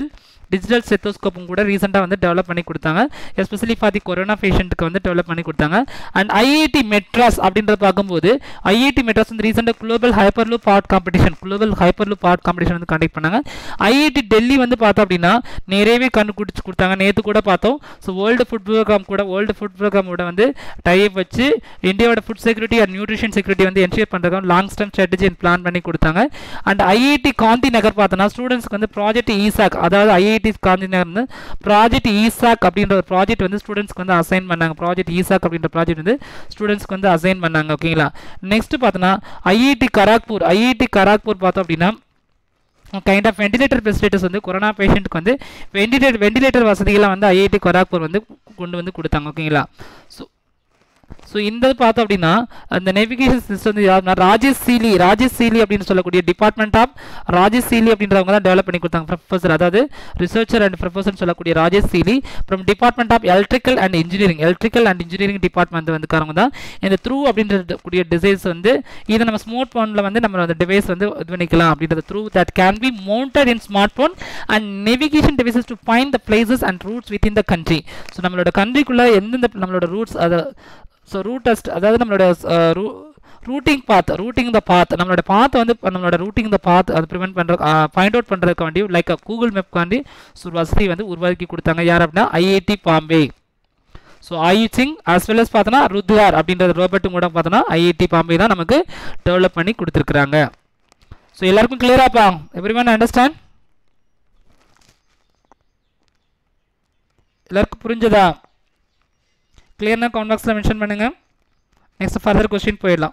டிஜிட்டல் ஸ்டெத்தோஸ்கோப்பும் கூட ரீசெண்டாக வந்து டெவலப் பண்ணி கொடுத்தாங்க, எஸ்பெஷலி ஃபார் தி கொரோனா பேஷண்ட்டுக்கு வந்து டெவலப் பண்ணி கொடுத்தாங்க. அண்ட் ஐஐடி மெட்ராஸ் அப்படின்றத பார்க்கும்போது ஐஐடி மெட்ராஸ் வந்து ரீசெண்டாக குளோபல் ஹைப்பர்லூப் ஆர்ட் காம்படிஷன் வந்து கண்டக்ட் பண்ணாங்க. ஐஐடி டெல்லி வந்து பார்த்தோம் அப்படின்னா நிறையவே கண்டுபிடிச்சு கொடுத்தாங்க. நேற்று கூட பார்த்தோம். ஸோ வேர்ல்டு ஃபுட் ப்ரோக்ராமோட வந்து டைப் வச்சு இந்தியாவோட food security and nutrition security வந்து என்ஷூர் பண்ணுறதுக்கு லாங் டர்ம் ஸ்ட்ராட்டஜி பிளான் பண்ணி கொடுத்தாங்க. அண்ட் ஐஐடி காந்தி நகர் பார்த்தோன்னா ஸ்டூடெண்ட்ஸ்க்கு வந்து ப்ராஜெக்ட் ஈசாக், அதாவது ஐஐடி காந்தி நகர் வந்து ப்ராஜெக்ட் ஈசாக் அப்படின்ற ஒரு ப்ராஜெக்ட் வந்து ஸ்டூடெண்ட்ஸ்க்கு வந்து அசைன் பண்ணாங்க. ப்ராஜெக்ட் ஈசாக் அப்படின்ற ப்ராஜெக்ட் வந்து ஸ்டூடெண்ட்ஸ்க்கு வந்து அசைன் பண்ணாங்க. ஓகேங்களா. நெக்ஸ்ட் பார்த்தோன்னா ஐஐடி கராக்பூர் பார்த்தோம் அப்படின்னா கைண்ட் ஆஃப் வெண்டிலேட்டர் ஃபெசிலிட்டிஸ் வந்து கொரோனா பேஷண்ட்டுக்கு வந்து வெண்டிலேட்டர் வசதிகளை வந்து ஐஐடி கராக்பூர் வந்து கொண்டு வந்து கொடுத்தாங்க. ஓகேங்களா. ஸோ இந்த பார்த்தோம் அப்படின்னா அந்த நேவிகேஷன் சிஸ்டம் வந்து யாருன்னா ராஜேஷ் சீலி அப்படின்னு சொல்லக்கூடிய டிபார்ட்மெண்ட் ஆஃப் ராஜேஷ் சீலி அப்படின்றவங்க தான் டெவலப் பண்ணி கொடுத்தாங்க. ப்ரொஃபஸர், அதாவது ரிசர்ச்சர் அண்ட் ப்ரொஃபஸர் சொல்லக்கூடிய ராஜேஷ் சீலி from department of electrical and engineering department வந்து காரங்க தான் இந்த த்ரூ அப்படின்ற கூடிய டிசைன்ஸ் வந்து இதை நம்ம ஸ்மார்ட் ஃபோனில் வந்து நம்ம அந்த டிவைஸ் வந்து இது பண்ணிக்கலாம் அப்படின்றது through that can be mounted in smart phone and navigation devices to find the places and routes with in the country. So நம்மளோட கண்ட்ரிக்குள்ளே எந்தெந்த நம்மளோட ரூட்ஸ் அதை ஸோ ரூட் டெஸ்ட், அதாவது நம்மளோட ரூட்டிங் த பாத் நம்மளோட பாத்தை வந்து நம்மளோட ரூட்டிங் த பாத் அது ப்ரிவென்ட் பண்ணுற ஃபைண்ட் அவுட் பண்ணுறதுக்கு வேண்டி லைக் கூகுள் மேப்காண்டி வசதி வந்து உருவாக்கி கொடுத்தாங்க. யார் அப்படின்னா ஐஐடி பாம்பே. ஸோ ஐசிங் அஸ் வெல் அஸ் பார்த்தோன்னா ருத்வார் அப்படின்றது ரோபோட்டும் கூட பார்த்தோன்னா ஐஐடி பாம்பே தான் நமக்கு டெவலப் பண்ணி கொடுத்துருக்குறாங்க. ஸோ எல்லாருக்கும் கிளியராப்பா? Everyone understand? எல்லாருக்கும் புரிஞ்சதா? கிளியர்னா கமெண்ட் பாக்ஸில் மென்ஷன் பண்ணுங்கள். நெக்ஸ்ட் ஃபர்தர் கொஸ்டின் போயிடலாம்.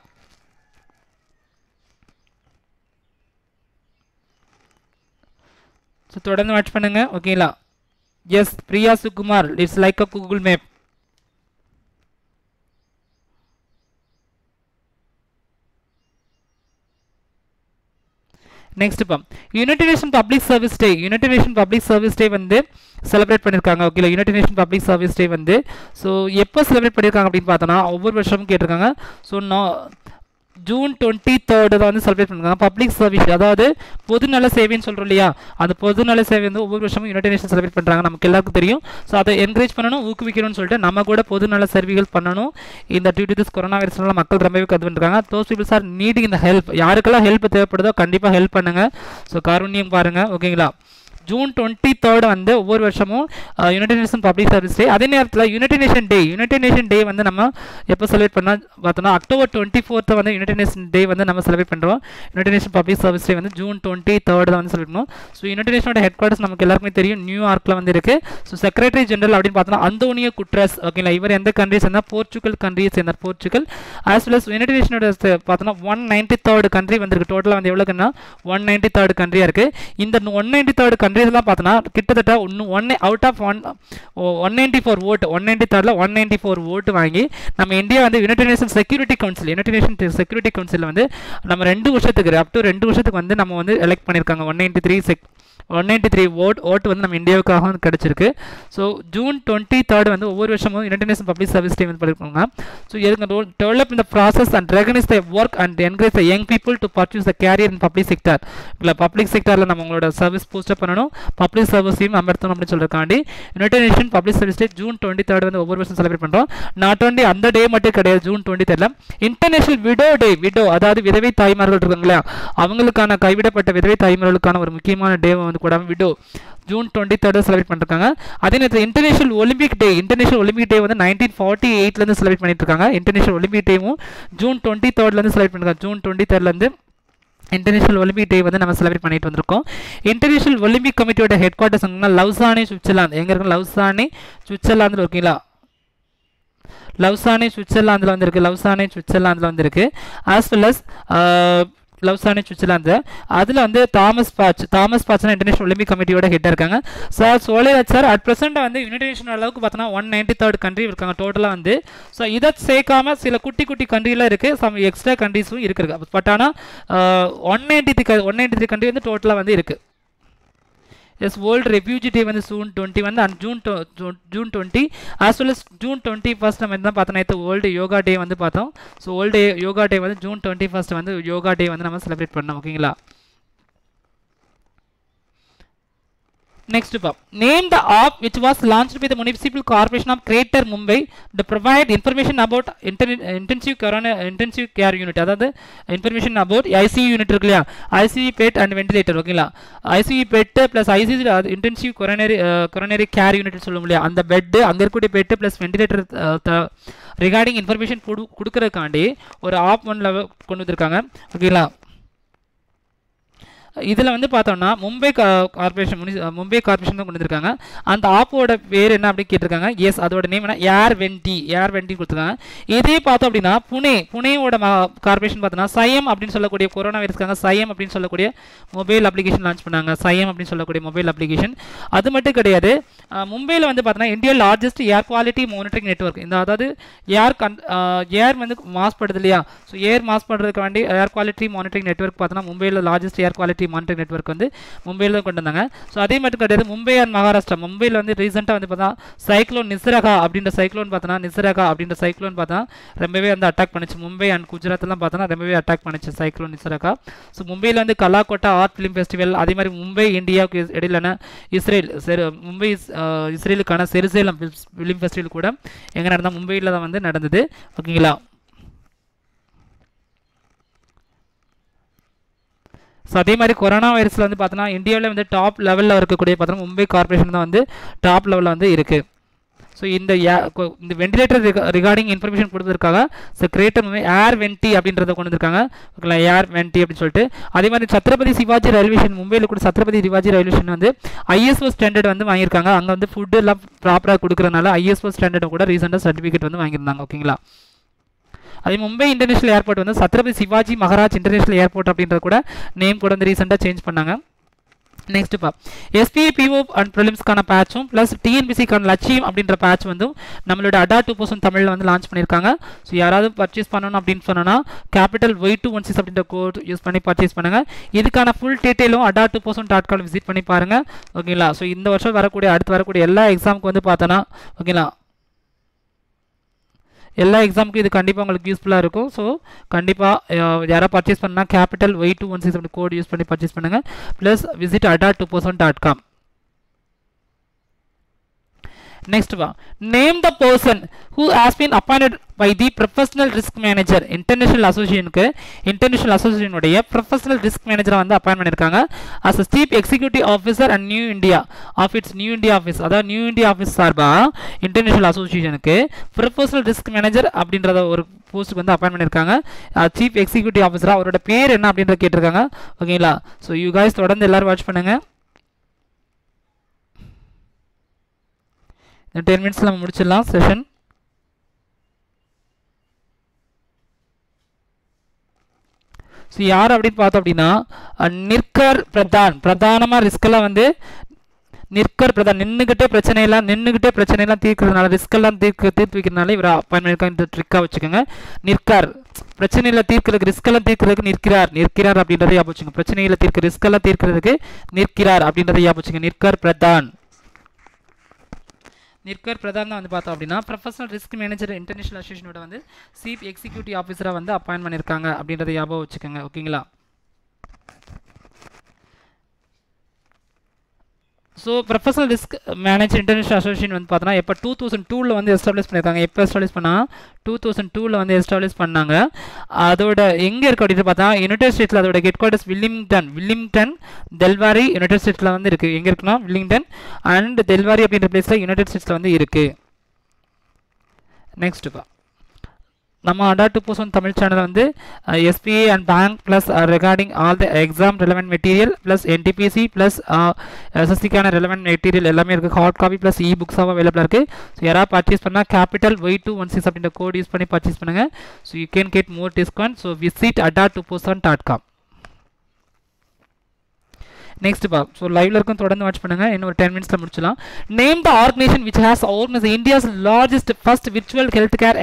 ஸோ தொடர்ந்து வாட்ச் பண்ணுங்கள். ஓகேங்களா. Yes Priya Sukumar, it's like a Google map. Next இப்போ United Nation public service day வந்து செலிப்ரேட் பண்ணியிருக்காங்க. Okay, United Nation public service day வந்து ஸோ எப்போ செலிப்ரேட் பண்ணியிருக்காங்க அப்படின்னு பார்த்தோன்னா ஒவ்வொரு வருஷமும் கேட்டிருக்காங்க. ஸோ ஜூன் 23 தான் வந்து செலிப்ரேட் பண்ணிருக்காங்க. பப்ளிக் சர்வீஸ், அதாவது பொதுநல சேவைன்னு சொல்கிறோம் இல்லையா, அந்த பொதுநல சேவை வந்து ஒவ்வொரு வருஷமும் யுனைடெட் நேஷன் செலிப்ரேட் பண்ணுறாங்க. நமக்கு எல்லாருக்கும் தெரியும். ஸோ அதை என்கரேஜ் பண்ணணும், ஊக்குவிக்கணும்னு சொல்லிட்டு நம்ம கூட பொதுநல சேவைகள் பண்ணணும். இந்த டியூ டு திஸ் கொரோனா வைரஸ்னால மக்கள் ரொம்பவே கற்று பண்ணிருக்காங்க. தோஸ் பீப்புள்ஸ் ஆர் நீடிங் இந்த ஹெல்ப். யாருக்கெல்லாம் ஹெல்ப் தேவைப்படுதோ கண்டிப்பாக ஹெல்ப் பண்ணுங்கள். ஸோ காருண்யம் பாருங்கள். ஓகேங்களா. ஜூன் 23 வந்து ஒவ்வொரு வருஷமும் United Nation public service day. அதே நேரத்தில் யுனைடெட் நேஷன் டே வந்து நம்ம எப்போ செலிப்ரேட் பண்ணால் பார்த்தோம்னா அக்டோபர் 24 வந்து யுனைடெட் நேஷன் டே வந்து நம்ம செலிப்ரேட் பண்ணுறோம். United Nation public service day வந்து ஜூன் 23 தான் வந்து செலிப்ரேட் பண்ணுவோம். ஸோ யுனைடெட் நேஷனோட ஹெட் குவார்ட்டர்ஸ் நமக்கு எல்லாருக்குமே தெரியும், நியூயார்க்கில் வந்து இருக்குது. ஸோ செக்ரட்டரி ஜெனரல் அப்படின்னு பார்த்தோம்னா அந்தோனியோ குட்ரஸ். ஓகேங்களா. இவர் எந்த கண்ட்ரிஸ் இருந்தால் போர்ச்சுகல் கண்ட்ரிஸ் இருந்தார். Portugal as well as United நேஷனோட பார்த்தோம்னா 193 கண்ட்ரி வந்திருக்கு. டோட்டலாக வந்து எவ்வளோக்குன்னா 193 கண்ட்ரியாக இருக்குது. இந்த 193 கண்ட்ரிஸ்லாம் பார்த்தோன்னா கிட்டத்தட்ட ஒன்று அவுட் ஆஃப் 194 ஓட்டு, 193ல் 194 ஓட்டு வாங்கி நம்ம இந்தியா வந்து யுனைடெட் நேஷன் செக்யூரிட்டி கவுன்சில் வந்து நம்ம 2 வருஷத்துக்கு அப் டு 2 வருஷத்துக்கு வந்து நம்ம வந்து எலெக்ட் பண்ணியிருக்காங்க. 193 ஓட்டு வந்து நம்ம இந்தியாவுக்காக வந்து கிடச்சிருக்கு. ஸோ ஜூன் 23 வந்து ஒவ்வொரு வருஷமும் United Nation public service day வந்து பண்ணியிருக்காங்க. ஸோ எதுக்கு டெவலப் இந்த process and recognise the work and encourage the young people to pursue the career in public sector. இல்லை பப்ளிக் செக்டரில் நம்ம உங்களோட சர்வீஸ் பூஸ்டப் பண்ணணும், பப்ளிக் சர்வீஸையும் அமர்த்தணும் அப்படின்னு சொல்லியிருக்காண்டி United Nation public service day June 23 வந்து ஒவ்வொரு வருஷம் செலிப்ரேட் பண்ணுறோம். நாட் ஒன்லி அந்த டே மட்டும் கிடையாது. ஜூன் 23 இன்டர்நேஷனல் விடோ அதாவது விதவை தாய்மார்கள் இருக்காங்க இல்லையா, அவங்களுக்கான கைவிடப்பட்ட விதவை தாய்மார்களுக்கான ஒரு முக்கியமான டே வந்து கூட விடோ ஜூன் 23 செலிப்ரேட் பண்ணிருக்காங்க. அதே நேரத்தில் இன்டர்நேஷனல் ஒலிம்பிக் டே வந்து 1948 செலிப்ரேட் பண்ணிட்டு இருக்காங்க. இன்டர்நேஷனல் ஒலிம்பிக் டேவும் ஜூன் 23 செலிப்ரேட் பண்ணிருக்காங்க. ஜூன் 23 இன்டர்நேஷனல் ஒலிம்பிக் டே வந்து நம்ம செலிப்ரேட் பண்ணிட்டு வந்திருக்கோம். இன்டர்நேஷனல் ஒலிம்பிக் கமிட்டியோட ஹெட் குவார்ட்டர்ஸ் லவ்சானி சுவிட்சர்லாந்து. எங்க இருக்கு? Lausanne Switzerland. ஓகேங்களா. லவ்சானி சுவிட்சர்லாந்தில் வந்து இருக்கு. As well as Lausanne Switzerland. அதில் வந்து தாமஸ் பாட்ச் இன்டர்நேஷனல் ஒலிம்பிக் கமிட்டியோட ஹெட்டாக இருக்காங்க. Sir Solairaj sir at present வந்து யுனைடெட் நேஷன் அளவுக்கு பார்த்தோன்னா 193 கண்ட்ரி இருக்காங்க டோட்டலாக வந்து. ஸோ இதை சேர்க்காம சில குட்டி கண்ட்ரிலாம் இருக்குது, சம் எக்ஸ்ட்ரா கண்ட்ரிஸும் இருக்குது. பட் ஆனால் 193 கண்ட்ரி வந்து டோட்டலாக வந்து இருக்குது. எஸ் வேர்ல்டு ரெஃப்யூஜி டே வந்து June 20 and June 20 as well as June 21 நம்ம என்ன பார்த்தோம், நேற்று வேர்ல்டு யோகா டே வந்து பார்த்தோம். ஸோ வேர்ல்டு யோகா டே வந்து ஜூன் 21 வந்து யோகா டே வந்து நம்ம செலிப்ரேட் பண்ணோம். ஓகேங்களா. Next up, name the app which was launched by the Municipal Corporation of Greater Mumbai to provide information about intensive care unit. அதாவது information about ICU unit இருக்கு இல்லையா, ICU bed and ventilator ஓகேங்களா, ICU bed plus ICU intensive coronary care unit சொல்லுவோம் இல்லையா, அந்த bed அங்கே இருக்கக்கூடிய bed plus ventilator regarding information கொடுக்கறதுக்காண்டி ஒரு ஆப் ஒன்ல கொண்டு வந்திருக்காங்க ஓகேங்களா. இதில் வந்து பார்த்தோம்னா மும்பை கார்பரேஷன் தான் கொண்டு வந்திருக்காங்க. அந்த ஆப்போட பேர் என்ன அப்படின்னு கேட்டிருக்காங்க. எஸ், அதோட நேம் என்ன, ஏர் வெண்டி கொடுத்துருக்காங்க. இதே பார்த்தோம் அப்படின்னா புனேவோட கார்பரேஷன் பார்த்தோன்னா சயம் அப்படின்னு சொல்லக்கூடிய கொரோனா வைரஸ்க்காக சயம் அப்படின்னு சொல்லக்கூடிய மொபைல் அப்ளிகேஷன் லான்ச் பண்ணாங்க. சயம் அப்படின்னு சொல்லக்கூடிய மொபைல் அப்ளிகேஷன். அது மட்டும் கிடையாது, மும்பையில் வந்து பார்த்தோன்னா India largest air quality monitoring network. இந்த அதாவது ஏர் வந்து மாசுபடுது இல்லையா, ஸோ ஏர் மாசுபடுறதுக்கு வேண்டி ஏர் குவாலிட்டி மானிட்டரிங் நெட்வொர்க் பார்த்தோன்னா மும்பையில் largest air quality monitoring network வந்து மும்பையில் தான் கொண்டு வந்தாங்க. ஸோ அதே மட்டும் கிடையாது, மும்பை அண்ட் மகாராஷ்டிரா. மும்பையில் வந்து ரீசெண்டாக வந்து பார்த்தா சைக்ளோன் நிசரகா அப்படின்ற சைக்ளோன் பார்த்தா ரொம்பவே வந்து அட்டாக் பண்ணிச்சு. மும்பை அண்ட் குஜராத்லாம் பார்த்தோன்னா ரொம்பவே அட்டாக் பண்ணிச்சு சைக்ளோன் நிசரகா. ஸோ மும்பையில் வந்து கலாக்கோட்டா ஆர்ட் ஃபிலிம் ஃபெஸ்டிவல், அதே மாதிரி மும்பை இந்தியாவுக்கு இடையிலான இஸ்ரேலுக்கான செருசேலம் ஃபிலிம் ஃபெஸ்டிவல் கூட எங்கே நடந்தால் மும்பையில் தான் வந்து நடந்தது ஓகேங்களா. ஸோ அதே மாதிரி கொரோனா வைரஸில் வந்து பார்த்தோன்னா இந்தியாவில் வந்து டாப் லெவலில் இருக்கக்கூடிய பார்த்தோன்னா மும்பை கார்பரேஷன் தான் வந்து டாப் லெவலில் வந்து இருக்குது. ஸோ இந்த வெண்டிலேட்டர் ரிகார்டிங் இன்ஃபர்மேஷன் கொடுத்ததுக்காக ஸோ கிரேட்டர் ஏர் வென்டி அப்படின்றத கொண்டு வந்திருக்காங்க ஓகேங்களா, ஏர் வென்டி அப்படின்னு சொல்லிட்டு. அதே மாதிரி சத்ரபதி சிவாஜி ரயில்வே ஸ்டேஷன், மும்பையில் கூட சத்ரபதி சிவாஜி ரயில்வே ஸ்டேஷன் வந்து ISO ஸ்டாண்டர்ட் வந்து வாங்கியிருக்காங்க. அங்கே வந்து ஃபுட்டு எல்லாம் ப்ராப்பராக கொடுக்குறதுனால ISO ஸ்டாண்டர்ட் கூட ரீசெண்டாக சர்டிஃபிகேட் வந்து வாங்கியிருந்தாங்க ஓகேங்களா. அதே மும்பை இன்டர்நேஷனல் ஏர்போர்ட் வந்து சத்ரபதி சிவாஜி மகாராஜ் இன்டர்நேஷனல் ஏர்போர்ட் அப்படின்றது கூட நேம் கூட வந்து ரீசெண்டாக சேஞ்ச் பண்ணாங்க. நெக்ஸ்ட் SPA PO அண்ட் ப்ரிலிம்ஸ்க்கான பேட்சும் ப்ளஸ் TNPSCக்கான லட்சியம் அப்படின்ற பேட்ச் வந்து நம்மளோட அடா 2000 தமிழில் வந்து லான்ச் பண்ணியிருக்காங்க. ஸோ யாராவது பர்ச்சேஸ் பண்ணணும் அப்படின்னு சொன்னோன்னா கேபிட்டல் Y216 அப்படின்ற கோட் யூஸ் பண்ணி பர்ச்சேஸ் பண்ணுங்கள். இதுக்கான ஃபுல் டீட்டெயிலும் ada2000.com விசிட் பண்ணி பாருங்கள் ஓகேங்களா. ஸோ இந்த வருஷம் அடுத்து வரக்கூடிய எல்லா எக்ஸாமுக்கு வந்து பார்த்தோன்னா ஓகேங்களா, எல்லா எக்ஸாமுக்கும் இது கண்டிப்பாக உங்களுக்கு யூஸ்ஃபுல்லாக இருக்கும். ஸோ கண்டிப்பாக யாராவது பர்ச்சேஸ் பண்ணால் கேபிட்டல் Y216 அப்படி கோட் யூஸ் பண்ணி பர்ச்சேஸ் பண்ணுங்கள். Plus visit ada2000.com. Next name the person who has been appointed by the professional risk manager. International association உடைய professional risk manager வந்து அப்பாயின்ட் பண்ணிருக்காங்க as a chief executive officer and new india office. அதாவது new India office சார்பா international அசோசியேஷனுக்கு professional risk manager அப்படின்றத ஒரு போஸ்ட்டுக்கு வந்து அப்பாயின்ட் பண்ணிருக்காங்க. சீஃப் எக்ஸிக்யூட்டிவ் ஆஃபீஸரா அவரோட பேர் என்ன அப்படின்றத கேட்டிருக்காங்க ஓகேங்களா. ஸோ யூ கைஸ் தொடர்ந்து எல்லாரும் வாட்ச் பண்ணுங்க. 10 மினிட்ஸ்ல நம்ம முடிச்சிடலாம் செஷன். ஸோ யார் அப்படின்னு பார்த்தோம் அப்படின்னா நிற்கர் பிரதானமாக ரிஸ்கெல்லாம் வந்து நின்றுகிட்டே பிரச்சனையெல்லாம் தீர்க்கிறதுனால ரிஸ்கெல்லாம் தீர்த்து வைக்கிறதுனால இவர் அப்பாயின்ட் பண்ணியிருக்காங்க. இந்த ட்ரிக்காக வச்சுக்கோங்க. நிற்கார் பிரச்சனையில் தீர்க்கிறதுக்கு ரிஸ்கெல்லாம் தீர்க்கிறதுக்கு நிற்கிறார் அப்படின்றத ஞாபகம் வச்சுங்க. பிரச்சனையில் ரிஸ்கெல்லாம் தீர்க்கிறதுக்கு நிற்கிறார் அப்படின்றத ஞாபகம் வச்சுங்க. நிற்கர் பிரதான் தான் வந்து பார்த்தோம் அப்படின்னா ப்ரொஃபஷனல் ரிஸ்க் மேனேஜர் இன்டர்நேஷனல் அசோசியேஷனோட வந்து சீஃப் எக்ஸிக்யூட்டிவ் ஆஃபீஸராக வந்து அப்பாயின்ட் பண்ணியிருக்காங்க அப்படின்றத ஞாபகம் வச்சுக்கோங்க ஓகேங்களா. ஸோ professional risk manager international association வந்து பார்த்தோன்னா எப்போ 2002 வந்து எஸ்டாப்ளிஷ் பண்ணியிருக்காங்க. எப்போ எஸ்டாப்ளிஷ் பண்ணால் 2002 வந்து எஸ்டாப்ளிஷ் பண்ணாங்க. அதோட எங்கே இருக்குது அப்படின்னு பார்த்தா யுனைடெட் ஸ்டேட்ஸில் அதோட head quarters Wilmington Delaware United ஸ்டேட்ஸில் வந்து இருக்குது. எங்கே இருக்குன்னா வில்லிங்டன் அண்ட் டெல்வாரி அப்படின்ற பிளேஸில் யுனைடெட் ஸ்டேட்ஸில் வந்து இருக்குது. நெக்ஸ்ட் நம்ம அடா 2000 தமிழ் சேனல் வந்து SPA and bank plus regarding all the exam relevant material plus NTPC plus SSCக்கான relevant material எல்லாமே இருக்குது. ஹார்ட் காப்பி ப்ளஸ் e-books-ஆக அவைலபிளாக இருக்குது. ஸோ யாராவது பர்ச்சேஸ் பண்ணால் கேபிட்டல் Y216 அப்படின்ற கோட் யூஸ் பண்ணி பர்ச்சேஸ் பண்ணுங்கள். So you can get more discount. So visit ada2000.com. Next so லைவ்ல இருக்கும் தொடர்ந்து வாட்ச் பண்ணுங்க. இன்னும் ஒரு 10 மினிட்ஸ்ல முடிச்சலாம். Name the organisation which has organized India's largest first virtual healthcare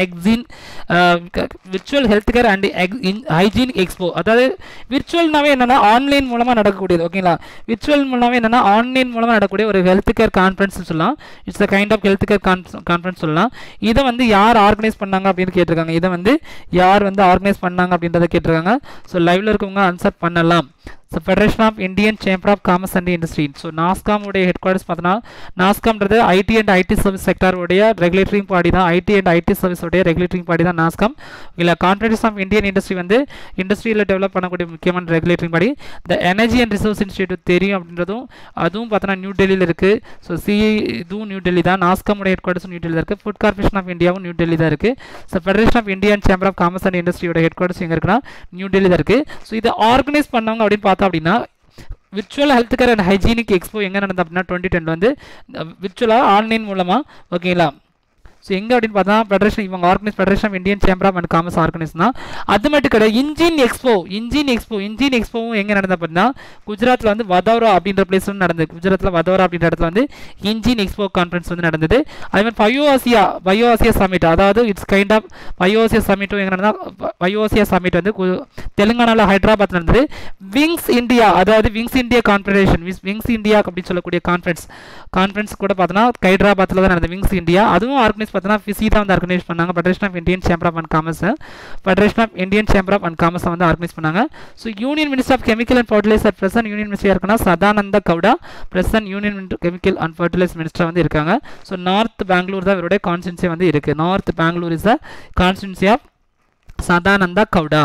and hygiene expo. அதாவது விர்ச்சுவல்னாவே என்னன்னா ஆன்லைன் மூலமா நடக்கக்கூடியது ஓகேங்களா. விர்ச்சுவல் மூலமா என்னன்னா ஆன்லைன் மூலமா நடக்கக்கூடிய ஒரு ஹெல்த் கேர் கான்ஃபரன்ஸ் சொல்லலாம். It's a kind of health care conference சொல்லலாம். இதை வந்து யார் ஆர்கனைஸ் பண்ணாங்க அப்படின்னு கேட்டிருக்காங்க. இதை வந்து யார் வந்து ஆர்கனைஸ் பண்ணாங்க அப்படின்றத கேட்டிருக்காங்க. ஸோ லைவ்ல இருக்கவங்க ஆன்சர் பண்ணலாம். So federation of Indian chamber of commerce and industry. So NASSCOM உடைய ஹெட் குவார்ட்டர்ஸ் பார்த்தோன்னா நாஸ்காம்ன்றது ஐடி அண்ட் ஐடி சர்வீஸ் செக்டாருடைய ரெகுலேட்டரிங் பாடி தான். ஐடி அண்ட் ஐடி சர்வீஸ் உடைய ரெகுலேட்டரிங் பாடி தான் நாஸ்காம். இல்லை கான்ஃபெடரேஷன் ஆஃப் இந்தியன் இண்டஸ்ட்ரி வந்து இண்டஸ்ட்ரியில் டெவலப் பண்ணக்கூடிய முக்கியமான regulatory body. The energy and resource institute தெரியும் அப்படின்றதும் அதுவும் பார்த்தோன்னா நியூ டெல்லியில் இருக்குது. ஸோ இதுவும் நியூ டெல்லி தான். நாஸ்காம் உடைய ஹெட் குவார்ட்டர்ஸ் நியூ டெல்லியில் இருக்குது. ஃபுட் கார்பரேஷன் ஆஃப் இந்தியாவும் நியூ டெல்லி தான் இருக்குது. So federation of Indian chamber of commerce and இண்டஸ்ட்ரியோட ஹெட் குவார்ட்டர்ஸ் எங்கே இருக்குன்னா நியூ டெல்லி தான் இருக்குது. ஸோ இதை ஆர்கனைஸ் பண்ணவங்க அப்படின்னு பார்த்தோம் அப்படின்னா virtual health care and hygienic expo எங்கே நடந்தது அப்படின்னா 2010 வந்து விர்ச்சுவலாக ஆன்லைன் மூலமாக ஓகேங்களா. ஸோ எங்கே அப்படின்னு பார்த்தா ஃபெடரேஷன் இவங்க organise federation of Indian chamber of and commerce organise தான். அது மட்டும் கிடையாது இன்ஜின் எக்ஸ்போவும் எங்கே நடந்தது அப்படின்னா குஜராத்தில் வந்து வதோரா அப்படின்ற பிளேஸ் வந்து நடந்தது. குஜராத்தில் வதோரா அப்படின்ற இடத்துல வந்து இன்ஜின் எக்ஸ்போ கான்ஃபரன்ஸ் வந்து நடந்தது. அதே மாதிரி பயோஆசியா சமிட், அதாவது இட்ஸ் கைண்ட் ஆஃப் பயோஆசியா சமிட்டும் எங்கே நடந்தால் பயோஆசியா சமிட் வந்து தெலுங்கானாவில் ஹைதராபாத் நடந்தது. விங்ஸ் இந்தியா, அதாவது wings India confederation, wings India அப்படின்னு சொல்லக்கூடிய கான்ஃபரன்ஸ் கூட பார்த்தோன்னா ஹைதராபாத்தில் தான் நடந்தது. விங்ஸ் இந்தியா அதுவும் ஆர்கனைஸ் பார்த்தீங்கன்னா ஃபிசி தான் வந்து ஆர்கனைஸ் பண்ணாங்க. Federation of Indian chamber of and commerce வந்து ஆர்கனைஸ் பண்ணாங்க. So union minister of chemical and fertiliser present union minister இருக்குன்னா Sadananda Gowda present union chemical and fertiliser minister வந்து இருக்காங்க. ஸோ நார்த் பெங்களூர் தான் இவருடைய கான்ஸ்டிட்யூன்சி வந்து இருக்குது. North Bangalore is the constituency of Sadananda Gowda.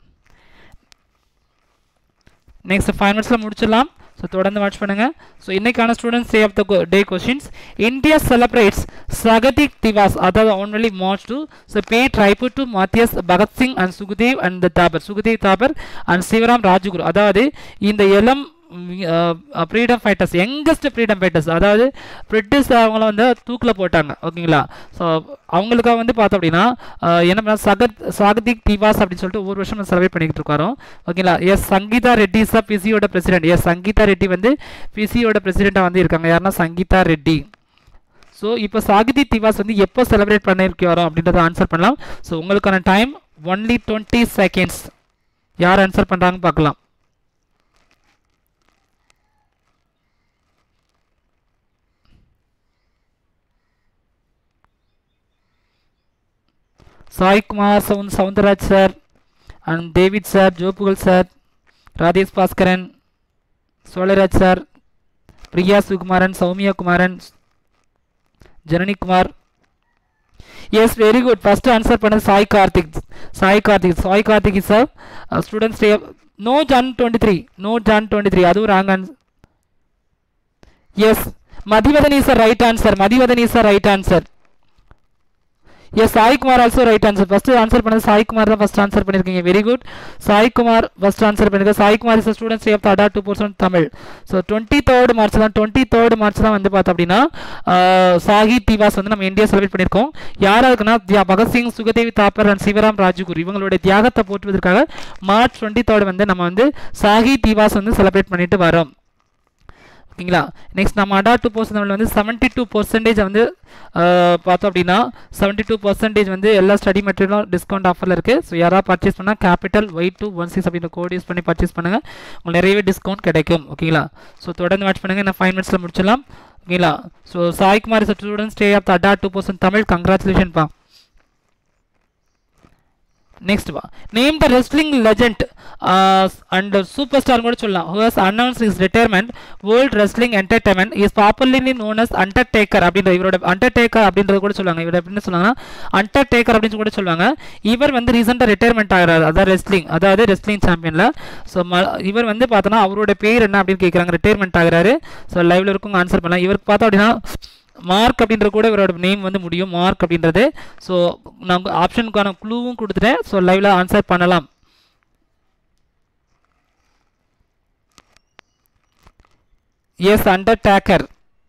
Next 5 மினிட்ஸில் முடிச்சிடலாம். ஸோ தொடர்ந்து வாட்ச் பண்ணுங்க. ஸோ இன்னைக்கான students day of the day questions. India celebrates Shaheed Diwas, அதாவது only March 2. So pay tribute to மாத்தியஸ் பகத்சிங் அண்ட் சுகுதேவ் தாபர் அண்ட் சிவராம் ராஜகுரு, அதாவது இந்த இளம் freedom fighters, youngest freedom fighters, அதாவது பிரிட்டிஷ் அவங்கள வந்து தூக்கில் போட்டாங்க ஓகேங்களா. ஸோ அவங்களுக்காக வந்து பார்த்தோம் அப்படின்னா என்ன பண்ண சகதிக் திவாஸ் அப்படின்னு சொல்லிட்டு ஒவ்வொரு வருஷம் செலிப்ரேட் பண்ணிக்கிட்டு இருக்கோம் ஓகேங்களா. எஸ் சங்கீதா ரெட்டி சார் பிசியோட பிரசிடென்ட். எஸ் சங்கீதா ரெட்டி வந்து பிசியோட பிரசிடென்ட்டாக வந்து இருக்காங்க. யாருன்னா சங்கீதா ரெட்டி. ஸோ இப்போ சாகிதி திவாஸ் வந்து எப்போ செலிப்ரேட் பண்ணியிருக்கிறோம் அப்படின்றத ஆன்சர் பண்ணலாம். ஸோ உங்களுக்கான டைம் only 20 seconds. யார் ஆன்சர் பண்ணுறாங்கன்னு பார்க்கலாம். Sai Kumar, Soundararaj sir and David sir, ஜோபுகல் sir, Radhesh Baskaran, Cholaraj sir, Priya Sukumaran, Sowmya Kumaran, Janani Kumar. Yes very good. First answer பண்ணது Sai Karthik sir. Students day no John 23 அதுவும் wrong answer. Yes Mathivathan is right answer. Yes Sai Kumar also right answer. First answer பண்ணது சாய் குமார் தான் first answer பண்ணியிருக்கீங்க. Very good. Sai Kumar first answer பண்ணிருக்க. Sai Kumar is students day of Adda 2% Tamil. So 23rd March தான் வந்து பார்த்தோம் அப்படின்னா சாகித் திவாஸ் வந்து நம்ம இந்தியா செலிப்ரேட் பண்ணியிருக்கோம். யாராக இருக்குன்னா பகத்சிங், சுகதேவி தாப்பர் அண்ட் சிவராம் ராஜகுரு இவங்களுடைய தியாகத்தை போற்றுவதற்காக March 23rd வந்து நம்ம வந்து சாகித் திவாஸ் வந்து செலிப்ரேட் பண்ணிட்டு வரோம் ஓகேங்களா. நெக்ஸ்ட் நம்ம அடா 2% வந்து 72% வந்து பார்த்தோம் அப்படின்னா 72% வந்து எல்லா ஸ்டடி மெட்டீரியலும் டிஸ்கவுண்ட் ஆஃபரில் இருக்குது. ஸோ யாராவது பர்ச்சேஸ் பண்ணால் கேபிட்டல் Y216 அப்படின்ற கோட் யூஸ் பண்ணி பர்ச்சேஸ் பண்ணுங்கள், உங்களுக்கு நிறையவே டிஸ்கவுண்ட் கிடைக்கும் ஓகேங்களா. ஸோ தொடர்ந்து வாட்ச் பண்ணுங்கள். நான் 5 மினிட்ஸில் முடிச்சிடலாம் ஓகேங்களா. So Saikumar students day of Adda 2% Tamil. Congratulation பா. நெக்ஸ்ட் வா name the wrestling legend and superstar கூட சொல்லலாம் who has announced his retirement. World Wrestling Entertainment is popularly known as Undertaker அப்படின்ற இவரோட அண்டர்டேக்கர் அப்படின்றது கூட சொல்லுவாங்க. இவர் எப்படின்னு சொல்லுவாங்கன்னா அண்டர்டேக்கர் அப்படின்னு கூட சொல்லுவாங்க. இவர் வந்து ரீசெண்டாக ரிட்டையர்மெண்ட் ஆகிறாரு, அதாவது ரெஸ்லிங் சாம்பியனில். ஸோ இவர் வந்து பார்த்தோன்னா அவரோட பேர் என்ன அப்படின்னு கேட்குறாங்க. ரிட்டையர்மெண்ட் ஆகிறாரு. ஸோ லைவ்ல இருக்கும் ஆன்சர் பண்ணலாம். இவருக்கு பார்த்தோம் அப்படின்னா மார்க் அப்படின்ற கூட இவரோட நேம் வந்து முடியும் மார்க் அப்படின்றது. ஸோ நான் ஆப்ஷனுக்கான க்ளூவும் கொடுத்துட்டேன். ஸோ லைவ்ல ஆன்சர் பண்ணலாம். S Undertaker.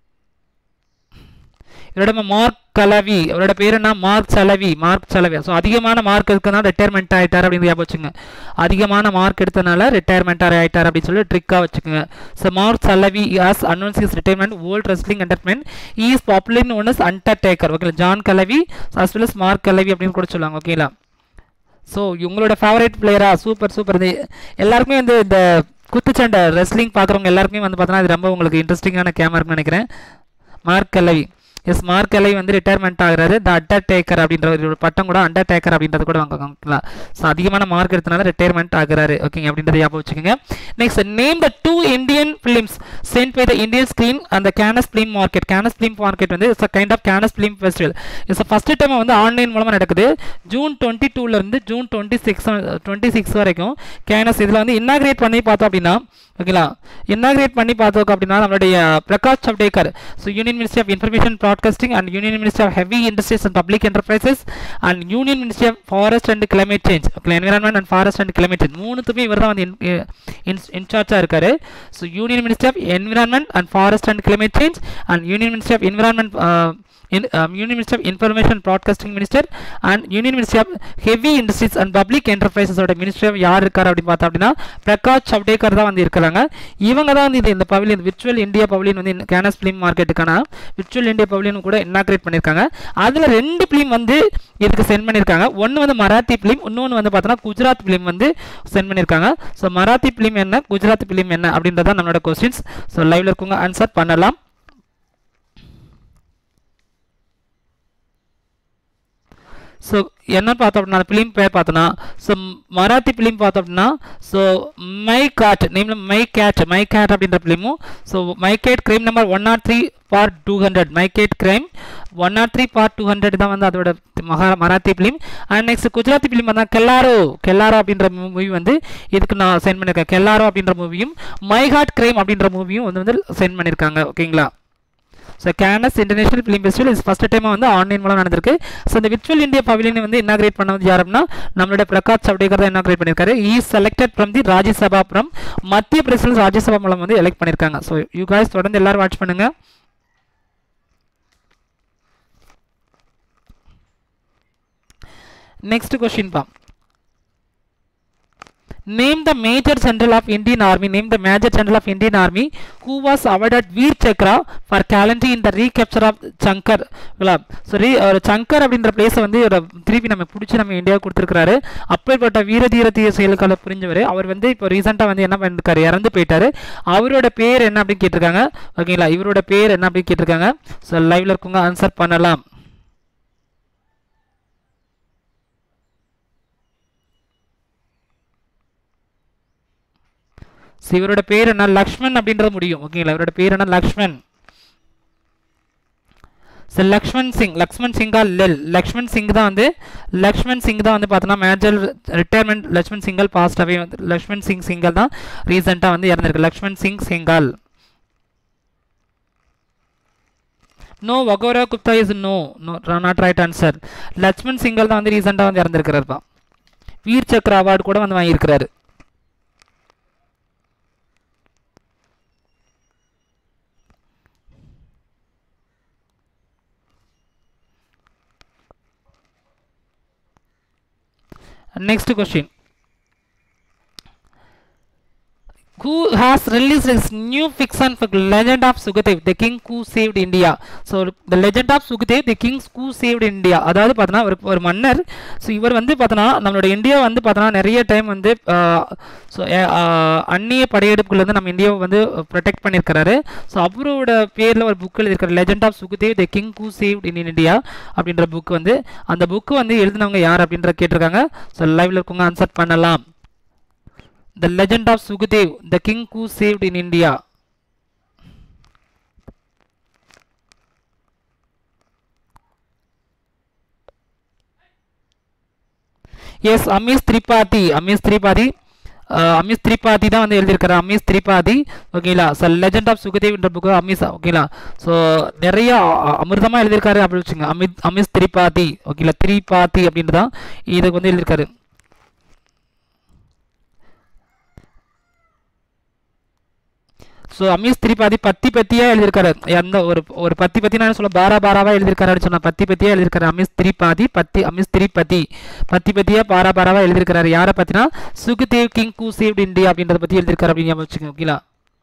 இவரோட மார்க் கலவி, அவரோட பேர் என்ன மார்க் சலவி. ஸோ அதிகமான மார்க் எடுத்தனால ரிட்டையர்மெண்ட் ஆகிட்டார் அப்படின்னு ஞாபகம் வச்சுங்க. அதிகமான மார்க் எடுத்தனால ரிட்டையர்மெண்ட் ஆகிட்டார் அப்படின்னு சொல்லி ட்ரிக்காக வச்சுக்கோங்க. So Mark Calaway has announce is retirement World Wrestling Entertainment is popular known as Undertaker ஓகேங்களா. John Calaway as well as Mark Calaway அப்படின்னு கூட சொல்லுவாங்க ஓகேங்களா. ஸோ இவங்களோட ஃபேவரட் பிளேயரா சூப்பர் எல்லாருக்குமே வந்து இந்த குத்துச்சண்டை ரெஸ்லிங் பார்க்குறவங்க எல்லாருக்குமே வந்து பார்த்தோன்னா இது ரொம்ப உங்களுக்கு இன்ட்ரெஸ்டிங்கான கேமாக இருக்குன்னு நினைக்கிறேன். மார்க் கலவி எஸ் மார்க் எலை வந்து ரிட்டையர்மெண்ட் ஆகுறாரு. த அண்டர்டேக்கர் அப்படின்ற ஒரு பட்டம் கூட அண்டர்டேக்கர் அப்படின்றது கூட வாங்கிக்கலாம். ஸோ அதிகமான மார்க் எடுத்தனால ரிட்டையர்மெண்ட் ஆகுறாரு. ஓகேங்க, அப்படின்றத ஞாபகம் வச்சுக்கோங்க. Next name the 2 Indian films sent by the Indian screen அந்த Cannes film market. Cannes film market வந்து it's a kind of Cannes film festival. It's first time வந்து ஆன்லைன் மூலமாக நடக்குது. ஜூன் 22 இருந்து ஜூன் 26 வரைக்கும் கேனஸ் இதில் வந்து இன்னாகிரேட் பண்ணி பார்த்தோம் அப்படின்னா, ஓகேங்களா, இன்னாகிரேட் பண்ணி பார்த்தோம் அப்படின்னா நம்மளுடைய Prakash Javadekar, so union ministry of information broadcasting and union ministry of heavy industries and public enterprises and union ministry of forest and climate change, environment and forest and climate change மூணுத்துமே இவர் தான் வந்து இன்சார்ஜாக இருக்காரு. So union ministry of environment and forest and climate change and union ministry of environment union ministry of information broadcasting minister and union ministry of heavy industries and public என்டர்பிரைசஸோட ministry of யார் இருக்கார் அப்படின்னு பார்த்தா அப்படின்னா பிரகாஷ் ஜவ்டேகர் தான் வந்து இருக்கிறாங்க. இவங்க தான் வந்து இந்த பவிலியன் விர்ச்சுவல் இந்தியா பவிலியன் வந்து கேனஸ் ஃபிலிம் மார்க்கெட்டுக்கான விர்ச்சுவல் இந்தியா பவிலியன் கூட இன்னாகிரேட் பண்ணியிருக்காங்க. அதில் 2 ஃபிலிம் வந்து இதுக்கு சென்ட் பண்ணியிருக்காங்க. ஒன்று வந்து மராத்தி ஃபிலிம், இன்னொன்று வந்து பார்த்தோன்னா குஜராத் ஃபிலிம் வந்து சென்ட் பண்ணியிருக்காங்க. ஸோ மராத்தி ஃபிலிம் என்ன, குஜராத் ஃபிலிம் என்ன அப்படின்றதான் நம்மளோட கொஸ்டின்ஸ். ஸோ லைவ்ல இருக்கவங்க ஆன்சர் பண்ணலாம். ஸோ என்ன பார்த்தோம் அப்படின்னா ஃபிலிம் பேர் பார்த்தோன்னா, ஸோ மராத்தி ஃபிலிம் பார்த்தோம் அப்படின்னா ஸோ மை காட் நேம்ல மை கேட் அப்படின்ற ஃபிலிமும், so my cat crime number 103/200 my cat crime 103/200 தான் வந்து அதோட Marathi film. And next Gujarati film பார்த்தா கெல்லாரோ அப்படின்ற மூவி வந்து இதுக்கு நான் சென்ட் பண்ணியிருக்கேன். கெல்லாரோ அப்படின்ற மூவியும் மை ஹார்ட் கிரைம் அப்படின்ற மூவியும் வந்து சென்ட் பண்ணியிருக்காங்க. ஓகேங்களா, so Cannes international film festival is first டைமாக வந்து ஆன்லைன் மூலம் நடந்திருக்கு. ஸோ இந்த விர்ச்சுவல் இந்தியா பவிலியனை வந்து இன்னாகிரேட் பண்ணது யார் அப்படின்னா நம்மளுடைய பிரகாஷ் ஜவ்டேகர் தான் இன்னாகிரேட் பண்ணியிருக்காரு. He selected from the Rajya Sabha, from Madhya Pradesh Rajya Sabha மூலம் வந்து எலெக்ட் பண்ணியிருக்காங்க. ஸோ யூ காய்ஸ் தொடர்ந்து எல்லாரும் வாட்ச் பண்ணுங்க. நெக்ஸ்ட் கொஸ்டின் பா, Name the Major General of Indian Army. Name the Major General of Indian Army who was awarded Veer Chakra for gallantry in the recapture of Chankar. சரி, ஒரு சங்கர் அப்படின்ற பிளேஸை வந்து திருப்பி நம்ம பிடிச்சி நம்ம இந்தியாவுக்கு கொடுத்துருக்காரு. அப்பேற்பட்ட வீரதீரத்திய செயலுக்கால புரிஞ்சவர் அவர் வந்து இப்போ ரீசெண்டாக வந்து என்ன பண்ணிருக்காரு, இறந்து போயிட்டாரு. அவரோட பேர் என்ன அப்படின்னு கேட்டிருக்காங்க. ஓகேங்களா, இவரோட பேர் என்ன அப்படின்னு கேட்டிருக்காங்க. ஸோ லைவ்ல இருக்கவங்க ஆன்சர் பண்ணலாம். இவரோட பேர் என்ன, லக்ஷ்மண் அப்படின்றது முடியும். ஓகேங்களா, இவரோட பேர் என்ன, லக்ஷ்மண். லக்ஷ்மண் சிங் தான் வந்து பார்த்தோன்னா major retirement Lakshman Singhal passed away வந்து லக்ஷ்மண் சிங் சிங்கல் தான் ரீசெண்டாக வந்து இறந்திருக்கு. லக்ஷ்மண் சிங் சிங்கால். நோ, வகோரா Gupta is no not right answer. Lakshman Singhal தான் வந்து ரீசெண்டாக வந்து இறந்திருக்கிறாருப்பா. வீர் சக்ரா அவார்டு கூட வந்து வாங்கியிருக்கிறாரு. Next question. Who has released his new fiction book, Legend of Sukhadev, the King Who Saved India? So the Legend of Sukhadev, the King Who Saved India. அதாவது பார்த்தோன்னா ஒரு மன்னர். ஸோ இவர் வந்து பார்த்தோன்னா நம்மளோட இந்தியா வந்து பார்த்தோன்னா நிறைய டைம் வந்து ஸோ அந்நிய படையெடுப்புகள் நம்ம இந்தியாவை வந்து ப்ரொடெக்ட் பண்ணியிருக்கிறாரு. ஸோ அவரோட பேரில் ஒரு புக் எழுதியிருக்காரு, legend of Sukhdev the king who saved in India அப்படின்ற புக் வந்து. அந்த புக்கு வந்து எழுதினவங்க யார் அப்படின்ற கேட்டிருக்காங்க. ஸோ லைவ்ல இருக்கவங்க ஆன்சர் பண்ணலாம். The Legend of Sukhadev, the King Who Saved in India. Yes, Amish Tripathi தான் வந்து எழுதியிருக்காரு. அமீஷ் திரிபாதி. ஓகேங்களா, ஸோ லெஜெண்ட் ஆஃப் சுகதேவ் என்ற புக்கு அமீஷ். ஓகேங்களா, ஸோ நிறைய அமிர்தமாக எழுதியிருக்காரு அப்படின்னு வச்சுங்க. அமீஷ் திரிபாதி. ஓகேங்களா, திரிபாதி அப்படின்ட்டு தான் இதுக்கு வந்து எழுதியிருக்காரு. ஸோ அமீஷ் திரிபாதி பத்தியாக எழுதியிருக்காரு. அந்த ஒரு பத்தி நான் சொல்ல பாராவாக எழுதியிருக்காரு அப்படின்னு சொன்னால் பத்தியாக எழுதியிருக்காரு. அமீஷ் திரிபாதி பத்தியாக பாராவாக எழுதியிருக்காரு. யாரை பற்றினா Sukhdev king who saved India அப்படின்றத பற்றி எழுதியிருக்காரு அப்படின்னு வச்சுக்கோங்க. ஓகேங்களா,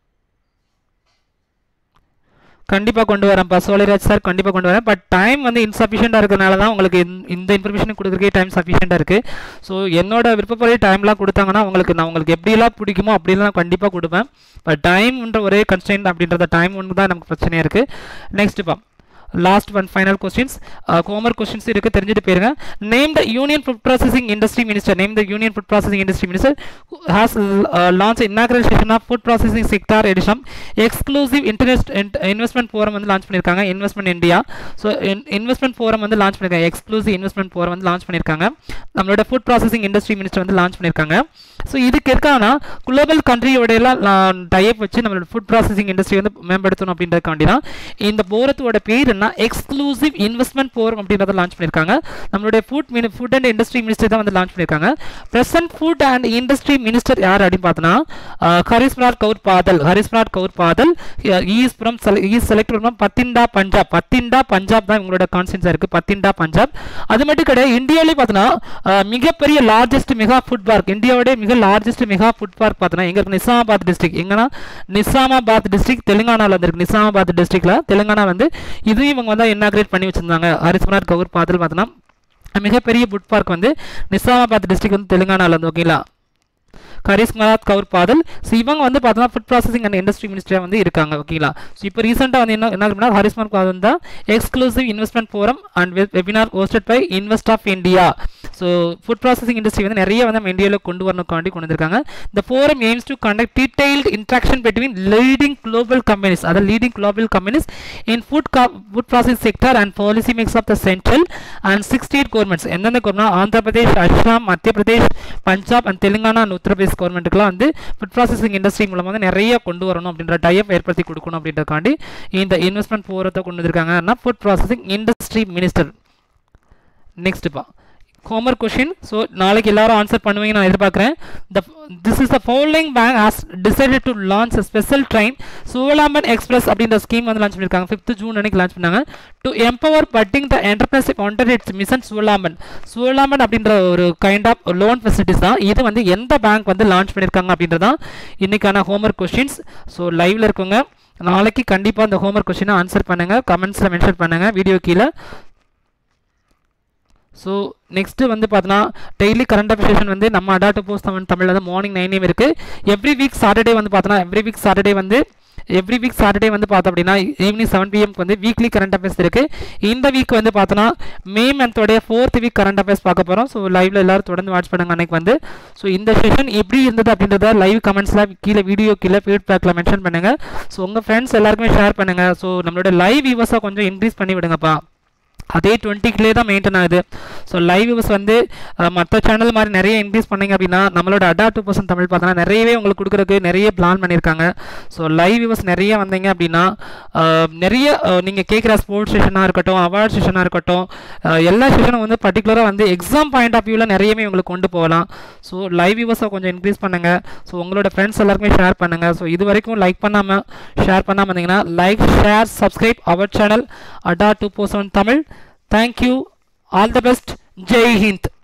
கண்டிப்பாக கொண்டு வரேன்ப்பா சோழராஜ் சார், கண்டிப்பாக கொண்டு வரேன். பட் டைம் வந்து இன்சஃபிஷியண்டாக இருக்கிறனால தான் உங்களுக்கு இந்த இன்ஃபர்மேஷன் கொடுக்குறதுக்கே டைம் சஃபிஷியண்டாக இருக்குது. ஸோ என்னோட விருப்பப்படி டைம்லாம் கொடுத்தாங்கன்னா நான் உங்களுக்கு எப்படிலாம் பிடிக்குமோ அப்படிலாம் கண்டிப்பாக கொடுப்பேன். பட் டைம்ன்ற ஒரே கன்ஸ்டன்ட் அப்படின்றத டைம் ஒன்று தான் நமக்கு பிரச்சனையாக இருக்குது. நெக்ஸ்ட்டுப்பா, last one final questions homework questions இருக்கு, தெரிஞ்சுட்டு போயிருங்க. Name the union food processing industry minister. Name the union food processing industry minister has launch inaugural session of food processing sector edition exclusive investment forum வந்து launch பண்ணியிருக்காங்க. Investment India. So investment forum வந்து launch பண்ணியிருக்காங்க. Exclusive investment forum வந்து launch பண்ணியிருக்காங்க. நம்மளோட food processing industry minister வந்து launch பண்ணியிருக்காங்க. So இதுக்கு இருக்கானா குளோபல் கண்ட்ரியோட எல்லாம் டைப் வச்சு நம்மளோட ஃபுட் ப்ராசஸிங் இண்டஸ்ட்ரி வந்து மேம்படுத்தணும் அப்படின்றதுக்காண்டி தான் இந்த போரத்தோட பேர் என்ன எக்ஸ்க்ளூசிவ் இன்வெஸ்ட்மெண்ட் ஃபோரம் அப்படின்றத லான்ச் பண்ணியிருக்காங்க. நம்மளுடைய ஃபுட் அண்ட் இண்டஸ்ட்ரி மினிஸ்டர் தான் வந்து லான்ச் பண்ணியிருக்காங்க. Present food and industry minister யார் அப்படின்னு பார்த்தோன்னா Harsimrat Kaur Badal. Harsimrat Kaur Badal is selected from Bathinda Punjab. Bathinda Punjab தான் இவங்களோட கான்ஸ்டிட்யூன்சி இருக்கு, பத்திண்டா பஞ்சாப். அது மட்டும் கிடையாது, இந்தியாவிலே பார்த்தோன்னா மிகப்பெரிய லார்ஜஸ்ட் மெகா ஃபுட் பார்க், இந்தியாவோட மிக லார்ஜஸ்ட் மெகா ஃபுட் பார்க் பார்த்தோன்னா எங்க இருக்கு? நிசாமாபாத் டிஸ்ட்ரிக்ட். எங்கன்னா நிசாமாபாத் டிஸ்ட்ரிக்ட் தெலுங்கானாவில் வந்துருக்கு. நிசாமாபாத் டிஸ்ட்ரிக்ட்ல தெலுங்கானா வந்து இதையும் இவங்க வந்து இன்னாகிரேட் பண்ணி வச்சிருந்தாங்க. ஹரிஸ்ராஜ் கவுர் பாதல் பார்த்தோன்னா மிகப்பெரிய ஃபுட் பார்க் வந்து நிசாமாபாத் டிஸ்ட்ரிக்ட் வந்து தெலுங்கானாவில் வந்து. ஓகேங்களா, ஹரிஸ்ராஜ் கவுர் பாதல். ஸோ இவங்க வந்து பார்த்தோன்னா ஃபுட் ப்ராசஸிங் அண்ட் இண்டஸ்ட்ரி மினிஸ்டராக வந்து இருக்காங்க. ஓகேங்களா, ஸோ இப்போ ரீசெண்டாக வந்து என்ன ஹரிஸ்ராஜ் பாதல் தான் exclusive investment forum and webinar hosted by invest of India. So food processing industry வந்து நிறைய வந்து நம்ம இந்தியாவில் கொண்டு வரணுக்காண்டி கொண்டு வந்திருக்காங்க. இந்த forum aims to conduct detailed interaction between leading global companies, அதாவது leading global companies in food processing sector and policy makers of the central and 6 state governments. எந்தெந்த government? Andhra Pradesh, Assam, Madhya Pradesh, Punjab and Telangana and Uttar Pradesh கவர்மெண்ட்டுக்குலாம் வந்து ஃபுட் ப்ராசஸிங் இண்டஸ்ட்ரி மூலமாக வந்து நிறைய கொண்டு வரணும் அப்படின்ற டைப் ஏற்படுத்தி கொடுக்கணும் அப்படின்றக்காண்டி இந்த இன்வெஸ்ட்மெண்ட் ஃபோரத்தை கொண்டு வந்திருக்காங்க. Food processing industry minister. நெக்ஸ்ட்ப்பா ஹோம்வொர்க் கொஸ்டின். ஸோ நாளைக்கு எல்லாரும் ஆன்சர் பண்ணுவீங்க நான் எதிர்பார்க்குறேன். This is the following bank has decided to launch special train Swavalamban express அப்படின்ற ஸ்கீம் வந்து லான்ச் பண்ணியிருக்காங்க. 5th ஜூன் அன்னைக்கு லான்ச் பண்ணாங்க. To empower budding the enterprise under its mission Swavalamban. Swavalamban அப்படின்ற ஒரு கைண்ட் ஆஃப் லோன் ஃபெசிலிட்டிஸ் தான். இது வந்து எந்த பேங்க் வந்து லான்ச் பண்ணியிருக்காங்க அப்படின்றதான் இன்னைக்கான ஹோம்வொர்க் கொஸ்டின்ஸ். ஸோ லைவ்ல இருக்கவங்க நாளைக்கு கண்டிப்பாக இந்த ஹோம்வொர்க் கொஸ்டினை ஆன்சர் பண்ணுங்கள், கமெண்ட்ஸில் மென்ஷன் பண்ணுங்கள் வீடியோ கீழே. ஸோ நெக்ஸ்ட்டு வந்து பார்த்தோன்னா டெய்லி கரண்ட் அஃபேர்ஸ் வந்து நம்ம அடாட்டு போஸ்ட் தமிழில் வந்து மார்னிங் 9 AM இருக்குது. எவ்ரி வீக் சாட்டர்டே வந்து பார்த்தோன்னா எவ்ரி வீக் சாட்டர்டே வந்து பார்த்தோம் அப்படின்னா ஈவினிங் 7 PM வந்து வீக்லி கரண்ட் அஃபேர்ஸ் இருக்குது. இந்த வீக் வந்து பார்த்தோன்னா மே மந்தோடைய 4th வீக் கரண்ட் அஃபேர்ஸ் பார்க்க போகிறோம். ஸோ லைவ்ல எல்லாரும் தொடர்ந்து வாட்ச் பண்ணுங்க அன்னைக்கு வந்து. ஸோ இந்த செஷன் எப்படி இருந்தது அப்படின்றத லைவ் கமெண்ட்ஸில் கீழே வீடியோ கீழே ஃபீட்பேக்கில் மென்ஷன் பண்ணுங்கள். ஸோ உங்கள் ஃப்ரெண்ட்ஸ் எல்லாருக்குமே ஷேர் பண்ணுங்கள். ஸோ நம்மளோட லைவ் வியூவர்ஸை கொஞ்சம் இன்க்ரீஸ் பண்ணி விடுங்கப்பா. அதே 20K தான் மெயின்டைன் ஆகுது. ஸோ லைவ் வியூஸ் வந்து மற்ற சேனல் மாதிரி நிறைய இன்க்ரீஸ் பண்ணிங்க அப்படின்னா நம்மளோட அடா 2% தமிழ் பார்த்தோன்னா நிறையவே உங்களுக்கு கொடுக்குறதுக்கு நிறைய பிளான் பண்ணியிருக்காங்க. ஸோ லைவ் வியூஸ் நிறைய வந்தீங்க அப்படின்னா நிறைய நீங்கள் கேட்குற ஸ்போர்ட்ஸ் செஷனாக இருக்கட்டும், அவார்ட் செஷனாக இருக்கட்டும், எல்லா செஷனும் வந்து பர்டிகுலராக வந்து எக்ஸாம் பாயிண்ட் ஆஃப் வியூவில் நிறையவே உங்களுக்கு கொண்டு போகலாம். ஸோ லைவ் வியூஸை கொஞ்சம் இன்க்ரீஸ் பண்ணுங்கள். ஸோ உங்களோட ஃப்ரெண்ட்ஸ் எல்லாருக்குமே ஷேர் பண்ணுங்கள். ஸோ இது வரைக்கும் லைக் பண்ணாமல் ஷேர் பண்ணாமல் இருந்தீங்கன்னா like, share, subscribe our channel Adda 2% Tamil. Thank you. All the best. Jai Hind.